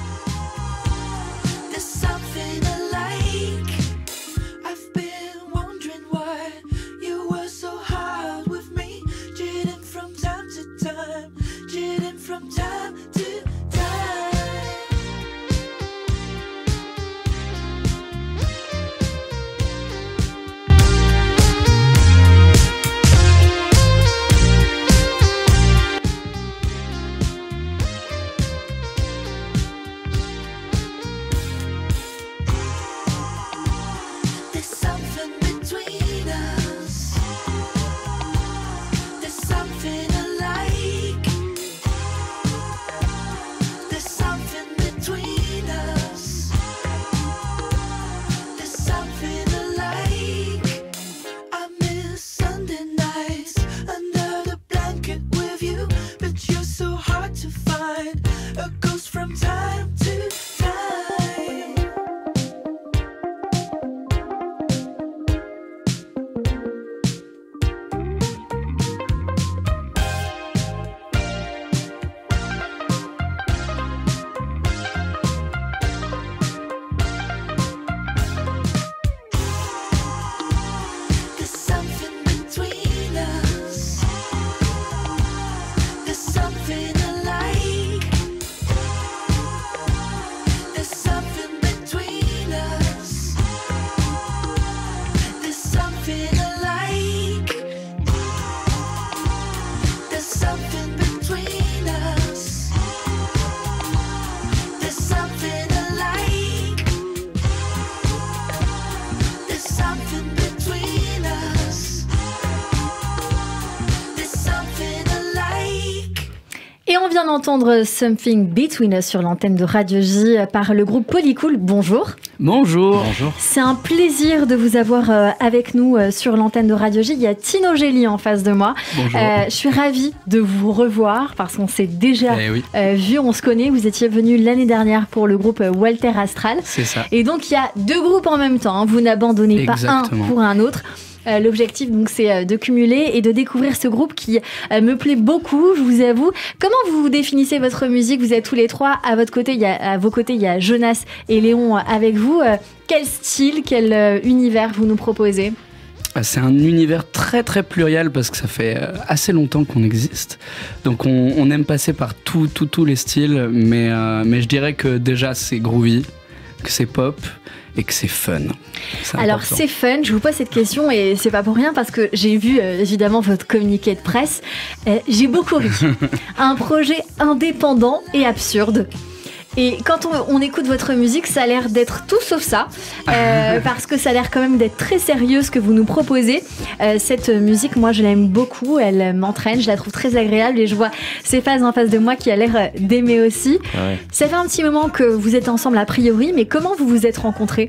Speaker 3: Et on vient d'entendre Something Between Us sur l'antenne de Radio J par le groupe Polycool. Bonjour.
Speaker 19: Bonjour. Bonjour.
Speaker 3: C'est un plaisir de vous avoir avec nous sur l'antenne de Radio J. Il y a Tino Gély en face de moi.
Speaker 19: Bonjour.
Speaker 3: Je suis ravie de vous revoir parce qu'on s'est déjà vu, on se connaît. Vous étiez venu l'année dernière pour le groupe Walter Astral.
Speaker 19: C'est ça.
Speaker 3: Et donc il y a 2 groupes en même temps. Vous n'abandonnez pas un pour un autre. L'objectif, donc, c'est de cumuler et de découvrir ce groupe qui me plaît beaucoup, je vous avoue. Comment vous définissez votre musique ? Vous êtes tous les 3 à votre côté. À vos côtés, il y a Jonas et Léon avec vous. Quel style, quel univers vous nous proposez ?
Speaker 19: C'est un univers très très pluriel parce que ça fait assez longtemps qu'on existe. Donc on aime passer par tous les styles, mais je dirais que déjà c'est groovy, que c'est pop et que c'est fun.
Speaker 3: Alors c'est fun, je vous pose cette question et c'est pas pour rien parce que j'ai vu évidemment votre communiqué de presse. J'ai beaucoup ri. Un projet indépendant et absurde. Et quand on écoute votre musique, ça a l'air d'être tout sauf ça, parce que ça a l'air quand même d'être très sérieux ce que vous nous proposez. Cette musique, moi je l'aime beaucoup, elle m'entraîne, je la trouve très agréable et je vois Céphase en face de moi qui a l'air d'aimer aussi. Ouais. Ça fait un petit moment que vous êtes ensemble a priori, mais comment vous vous êtes rencontrés ?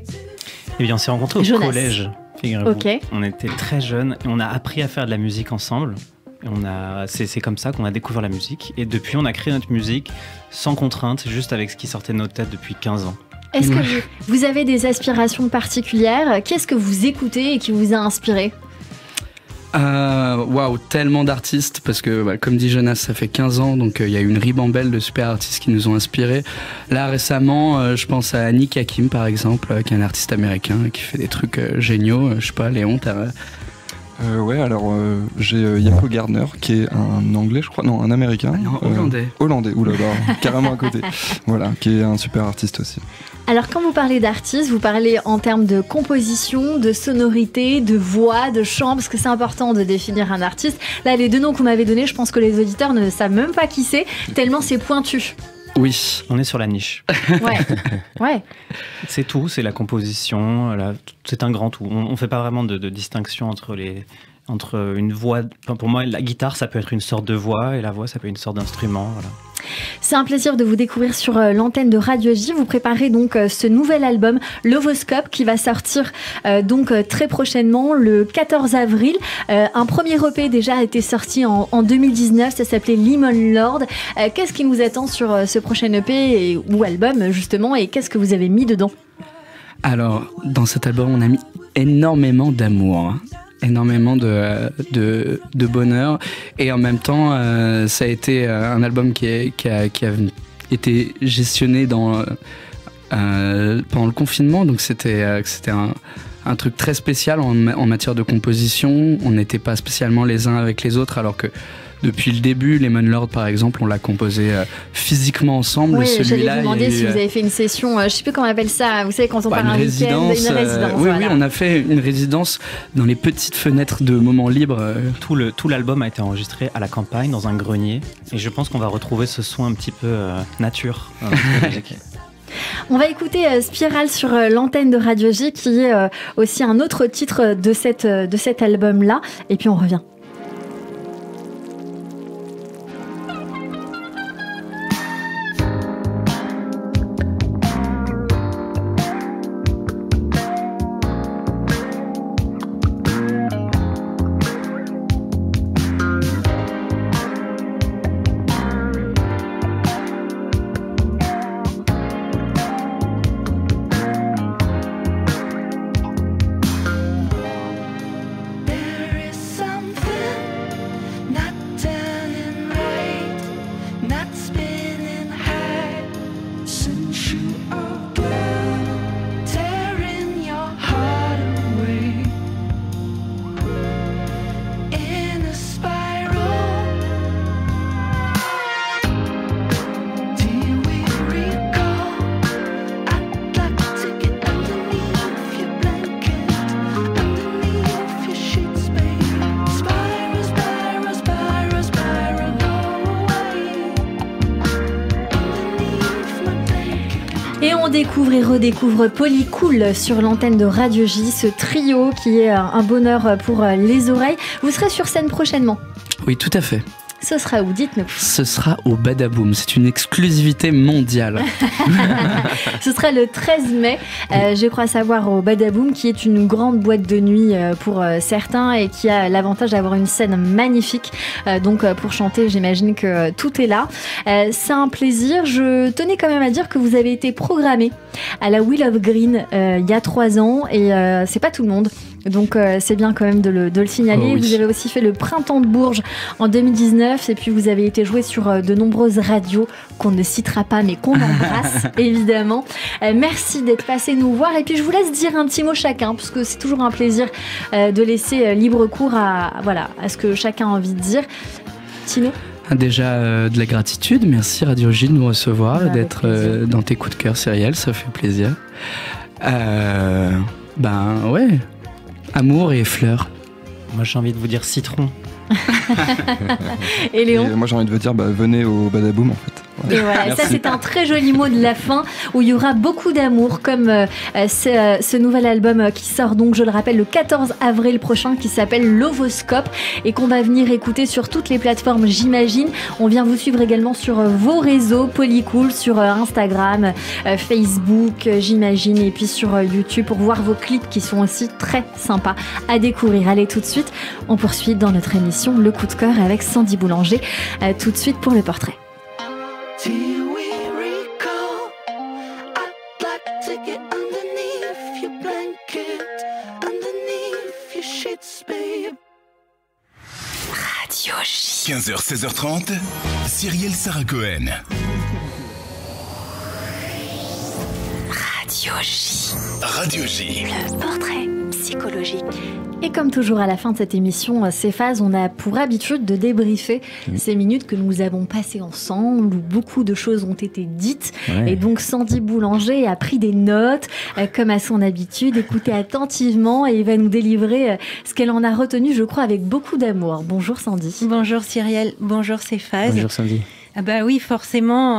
Speaker 20: Eh bien, on s'est rencontrés au collège, figurez-vous.
Speaker 3: Okay.
Speaker 20: On était très jeunes et on a appris à faire de la musique ensemble. Et c'est comme ça qu'on a découvert la musique. Et depuis, on a créé notre musique sans contrainte, juste avec ce qui sortait de nos têtes depuis 15 ans.
Speaker 3: Est-ce que vous avez des aspirations particulières? Qu'est-ce que vous écoutez et qui vous a inspiré?
Speaker 19: Waouh, tellement d'artistes, parce que comme dit Jonas, ça fait 15 ans, donc il y a eu une ribambelle de super artistes qui nous ont inspirés. Là récemment, je pense à Nick Hakim par exemple, qui est un artiste américain qui fait des trucs géniaux. Je sais pas, Léon,
Speaker 21: ouais, alors j'ai Yako Gardner qui est un anglais, je crois, non, un américain.
Speaker 19: Non, hollandais.
Speaker 21: Hollandais, oulala, carrément à côté. Voilà, qui est un super artiste aussi.
Speaker 3: Alors quand vous parlez d'artistes, vous parlez en termes de composition, de sonorité, de voix, de chant, parce que c'est important de définir un artiste. Là, les deux noms que vous m'avez donnés, je pense que les auditeurs ne savent même pas qui c'est, tellement c'est pointu.
Speaker 20: Oui, on est sur la niche.
Speaker 3: Ouais.
Speaker 20: C'est tout, c'est la composition, c'est un grand tout. On ne fait pas vraiment de distinction entre une voix. Enfin, pour moi, la guitare, ça peut être une sorte de voix, et la voix, ça peut être une sorte d'instrument. Voilà.
Speaker 3: C'est un plaisir de vous découvrir sur l'antenne de Radio J. Vous préparez donc ce nouvel album, Lovoscope, qui va sortir donc très prochainement, le 14 avril. Un premier EP déjà a été sorti en 2019, ça s'appelait Lemon Lord. Qu'est-ce qui nous attend sur ce prochain EP ou album justement, et qu'est-ce que vous avez mis dedans?
Speaker 19: Alors, dans cet album, on a mis énormément d'amour. Énormément de bonheur, et en même temps ça a été un album qui a été gestionné pendant le confinement, donc c'était un truc très spécial en matière de composition. On n'était pas spécialement les uns avec les autres, alors que depuis le début, Lemon Lord par exemple, on l'a composé physiquement ensemble.
Speaker 3: Oui, j'allais vous demander si vous avez fait une session, je sais plus comment on appelle ça, vous savez, quand on part un week-end, une résidence.
Speaker 19: Oui, voilà. Oui, on a fait une résidence dans les petites fenêtres de moments libres.
Speaker 20: Tout l'album a été enregistré à la campagne, dans un grenier, et je pense qu'on va retrouver ce son un petit peu nature.
Speaker 3: On va écouter Spiral sur l'antenne de Radio J, qui est aussi un autre titre de cet album-là, et puis on revient. Découvre et redécouvre Polycool sur l'antenne de Radio J, ce trio qui est un bonheur pour les oreilles. Vous serez sur scène prochainement?
Speaker 19: Oui, tout à fait.
Speaker 3: Ce sera où? Dites-nous.
Speaker 19: Ce sera au Badaboom, c'est une exclusivité mondiale.
Speaker 3: Ce sera le 13 mai, je crois savoir, au Badaboom, qui est une grande boîte de nuit pour certains et qui a l'avantage d'avoir une scène magnifique. Donc pour chanter, j'imagine que tout est là. C'est un plaisir. Je tenais quand même à dire que vous avez été programmé à la Wheel of Green il y a 3 ans, et c'est pas tout le monde. Donc c'est bien quand même de le signaler. Oh oui. Vous avez aussi fait le Printemps de Bourges en 2019, et puis vous avez été joué sur de nombreuses radios qu'on ne citera pas mais qu'on embrasse évidemment. Merci d'être passé nous voir, et puis je vous laisse dire un petit mot chacun, parce que c'est toujours un plaisir de laisser libre cours à ce que chacun a envie de dire. Tino?
Speaker 19: Déjà de la gratitude, merci Radio J de nous recevoir, d'être dans tes coups de cœur, Cyrielle, ça fait plaisir. Ouais, amour et fleurs.
Speaker 20: Moi j'ai envie de vous dire citron.
Speaker 3: Et Léon?
Speaker 21: Moi j'ai envie de vous dire venez au Badaboom en fait.
Speaker 3: Et voilà, ça c'est un très joli mot de la fin où il y aura beaucoup d'amour comme ce nouvel album qui sort donc, je le rappelle, le 14 avril prochain, qui s'appelle Lovoscope et qu'on va venir écouter sur toutes les plateformes, j'imagine. On vient vous suivre également sur vos réseaux Polycool, sur Instagram, Facebook, j'imagine, et puis sur YouTube pour voir vos clips qui sont aussi très sympas à découvrir. Allez, tout de suite, on poursuit dans notre émission Le coup de cœur avec Sandy Boulanger. Tout de suite pour le portrait.
Speaker 2: Radio J. 15h, 16h30, Cyrielle Sarah Cohen. Radio J. Radio J.
Speaker 3: Le portrait psychologique. Et comme toujours à la fin de cette émission, ces phases, on a pour habitude de débriefer ces minutes que nous avons passées ensemble, où beaucoup de choses ont été dites. Ouais. Et donc Sandy Boulanger a pris des notes, comme à son habitude, écouté attentivement et va nous délivrer ce qu'elle en a retenu, je crois, avec beaucoup d'amour. Bonjour Sandy.
Speaker 6: Bonjour Cyrielle, bonjour ces phases.
Speaker 5: Bonjour Sandy.
Speaker 6: Ah bah oui, forcément,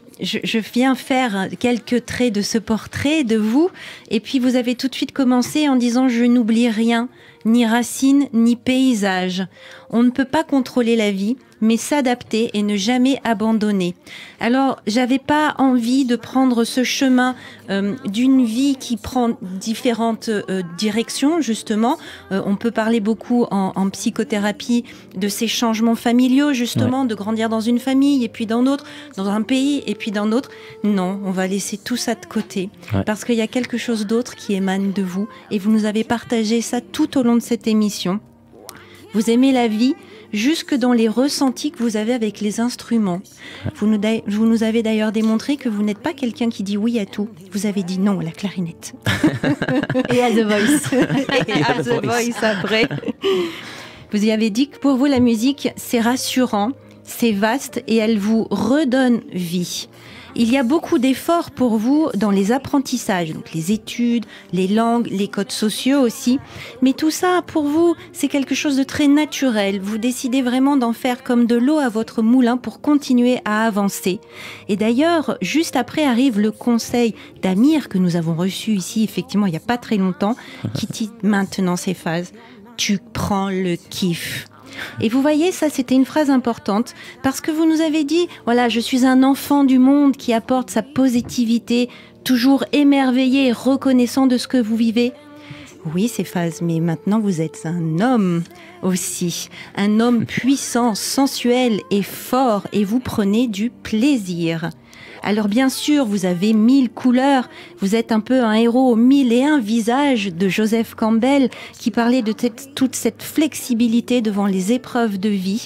Speaker 6: je viens faire quelques traits de ce portrait de vous. Et puis vous avez tout de suite commencé en disant « Je n'oublie rien, ni racines, ni paysages. On ne peut pas contrôler la vie, mais s'adapter et ne jamais abandonner. » Alors, j'avais pas envie de prendre ce chemin d'une vie qui prend différentes directions, justement. On peut parler beaucoup en psychothérapie de ces changements familiaux, justement, de grandir dans une famille et puis dans d'autres, dans un pays et puis dans d'autres. Non, on va laisser tout ça de côté parce qu'il y a quelque chose d'autre qui émane de vous et vous nous avez partagé ça tout au long de cette émission. Vous aimez la vie jusque dans les ressentis que vous avez avec les instruments. Vous nous avez d'ailleurs démontré que vous n'êtes pas quelqu'un qui dit oui à tout. Vous avez dit non à la clarinette.
Speaker 3: Et à The Voice.
Speaker 6: Et à The Voice après. Vous y avez dit que pour vous, la musique, c'est rassurant, c'est vaste et elle vous redonne vie. Il y a beaucoup d'efforts pour vous dans les apprentissages, donc les études, les langues, les codes sociaux aussi. Mais tout ça, pour vous, c'est quelque chose de très naturel. Vous décidez vraiment d'en faire comme de l'eau à votre moulin pour continuer à avancer. Et d'ailleurs, juste après arrive le conseil d'Amir que nous avons reçu ici, effectivement, il n'y a pas très longtemps, qui dit maintenant ces phases. Tu prends le kiff. Et vous voyez, ça c'était une phrase importante parce que vous nous avez dit, voilà, je suis un enfant du monde qui apporte sa positivité, toujours émerveillé et reconnaissant de ce que vous vivez. Oui, ces phases, mais maintenant vous êtes un homme aussi, un homme puissant, sensuel et fort et vous prenez du plaisir. Alors bien sûr, vous avez 1000 couleurs, vous êtes un peu un héros aux 1001 visages de Joseph Campbell qui parlait de toute cette flexibilité devant les épreuves de vie.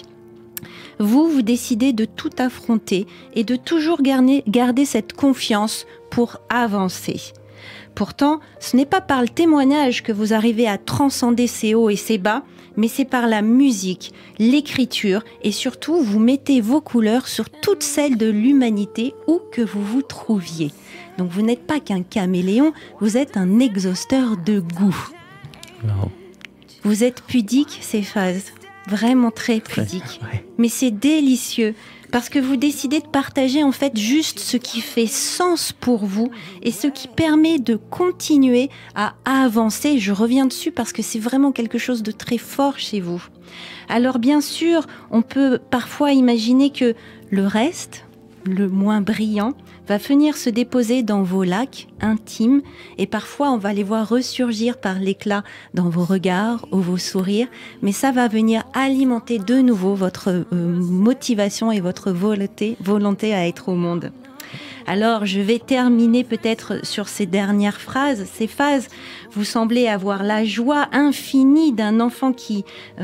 Speaker 6: Vous décidez de tout affronter et de toujours garder cette confiance pour avancer. Pourtant, ce n'est pas par le témoignage que vous arrivez à transcender ces hauts et ces bas, mais c'est par la musique, l'écriture et surtout vous mettez vos couleurs sur toutes celles de l'humanité où que vous vous trouviez. Donc vous n'êtes pas qu'un caméléon, vous êtes un exhausteur de goût.
Speaker 5: Wow.
Speaker 6: Vous êtes pudique, ces phases, vraiment très pudique. Mais c'est délicieux. Parce que vous décidez de partager en fait juste ce qui fait sens pour vous et ce qui permet de continuer à avancer. Je reviens dessus parce que c'est vraiment quelque chose de très fort chez vous. Alors bien sûr, on peut parfois imaginer que le reste, le moins brillant, va venir se déposer dans vos lacs intimes et parfois on va les voir ressurgir par l'éclat dans vos regards ou vos sourires, mais ça va venir alimenter de nouveau votre motivation et votre volonté à être au monde. Alors je vais terminer peut-être sur ces dernières phrases. Ces phases, vous semblez avoir la joie infinie d'un enfant qui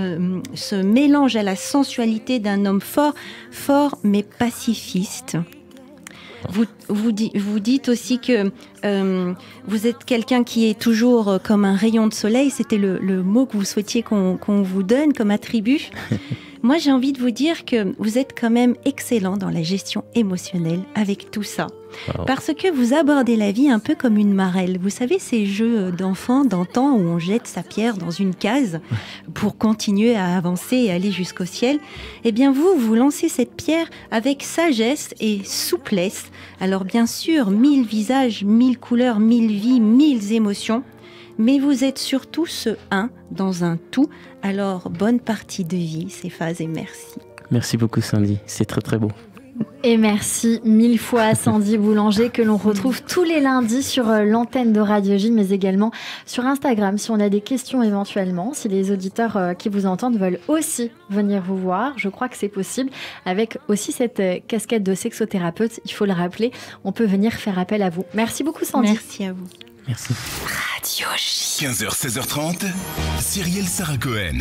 Speaker 6: se mélange à la sensualité d'un homme fort mais pacifiste. Vous dites aussi que vous êtes quelqu'un qui est toujours comme un rayon de soleil. C'était le mot que vous souhaitiez qu'on vous donne comme attribut. Moi, j'ai envie de vous dire que vous êtes quand même excellent dans la gestion émotionnelle avec tout ça.
Speaker 5: Wow.
Speaker 6: Parce que vous abordez la vie un peu comme une marelle. Vous savez, ces jeux d'enfants d'antan où on jette sa pierre dans une case pour continuer à avancer et aller jusqu'au ciel. Eh bien, vous lancez cette pierre avec sagesse et souplesse. Alors bien sûr, 1000 visages, 1000 couleurs, 1000 vies, 1000 émotions. Mais vous êtes surtout ce un dans un tout. Alors, bonne partie de vie, Céphase, et merci.
Speaker 5: Merci beaucoup, Sandy. C'est très très beau.
Speaker 3: Et merci 1000 fois à Sandy Boulanger que l'on retrouve tous les lundis sur l'antenne de Radio J, mais également sur Instagram si on a des questions éventuellement, si les auditeurs qui vous entendent veulent aussi venir vous voir, je crois que c'est possible avec aussi cette casquette de sexothérapeute, il faut le rappeler, on peut venir faire appel à vous. Merci beaucoup Sandy.
Speaker 6: Merci à vous.
Speaker 5: Merci.
Speaker 3: Radio J.
Speaker 2: 15h, 16h30, Cyrielle Sarah Cohen.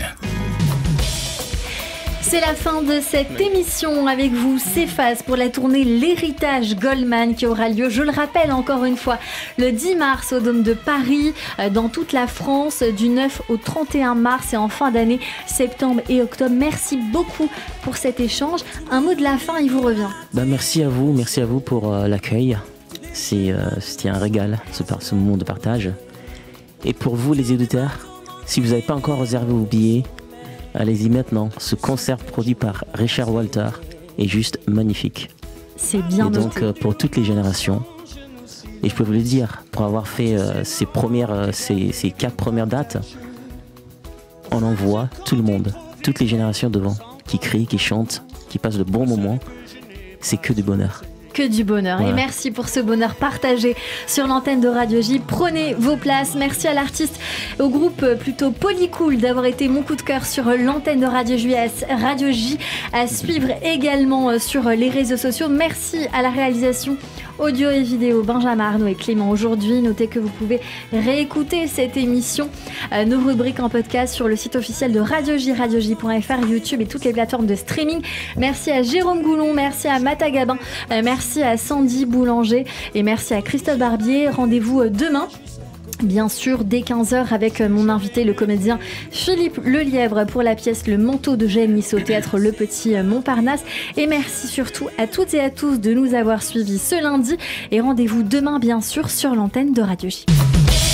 Speaker 3: C'est la fin de cette émission avec vous, Céphase, pour la tournée L'Héritage Goldman qui aura lieu, je le rappelle encore une fois, le 10 mars au Dôme de Paris, dans toute la France, du 9 au 31 mars et en fin d'année, septembre et octobre. Merci beaucoup pour cet échange. Un mot de la fin, il vous revient.
Speaker 5: Merci à vous pour l'accueil. C'était un régal, ce moment de partage. Et pour vous, les auditeurs, si vous n'avez pas encore réservé vos billets, allez-y maintenant. Ce concert produit par Richard Walter est juste magnifique.
Speaker 3: C'est bien noté.
Speaker 5: Et donc, pour toutes les générations, et je peux vous le dire, pour avoir fait ces 4 premières dates, on en voit tout le monde, toutes les générations devant, qui crient, qui chantent, qui passent de bons moments. C'est que du bonheur.
Speaker 3: Que du bonheur. Voilà. Et merci pour ce bonheur partagé sur l'antenne de Radio J. Prenez vos places. Merci à l'artiste, au groupe plutôt Polycool d'avoir été mon coup de cœur sur l'antenne de Radio J, à suivre également sur les réseaux sociaux. Merci à la réalisation audio et vidéo Benjamin Arnaud et Clément aujourd'hui. Notez que vous pouvez réécouter cette émission, nos rubriques en podcast sur le site officiel de Radio J, radioj.fr, YouTube et toutes les plateformes de streaming. Merci à Jérôme Goulon, merci à Mata Gabin, merci à Sandy Boulanger et merci à Christophe Barbier. Rendez-vous demain, bien sûr, dès 15h avec mon invité, le comédien Philippe Lelièvre pour la pièce Le Manteau de Génis au théâtre Le Petit Montparnasse. Et merci surtout à toutes et à tous de nous avoir suivis ce lundi. Et rendez-vous demain, bien sûr, sur l'antenne de Radio J.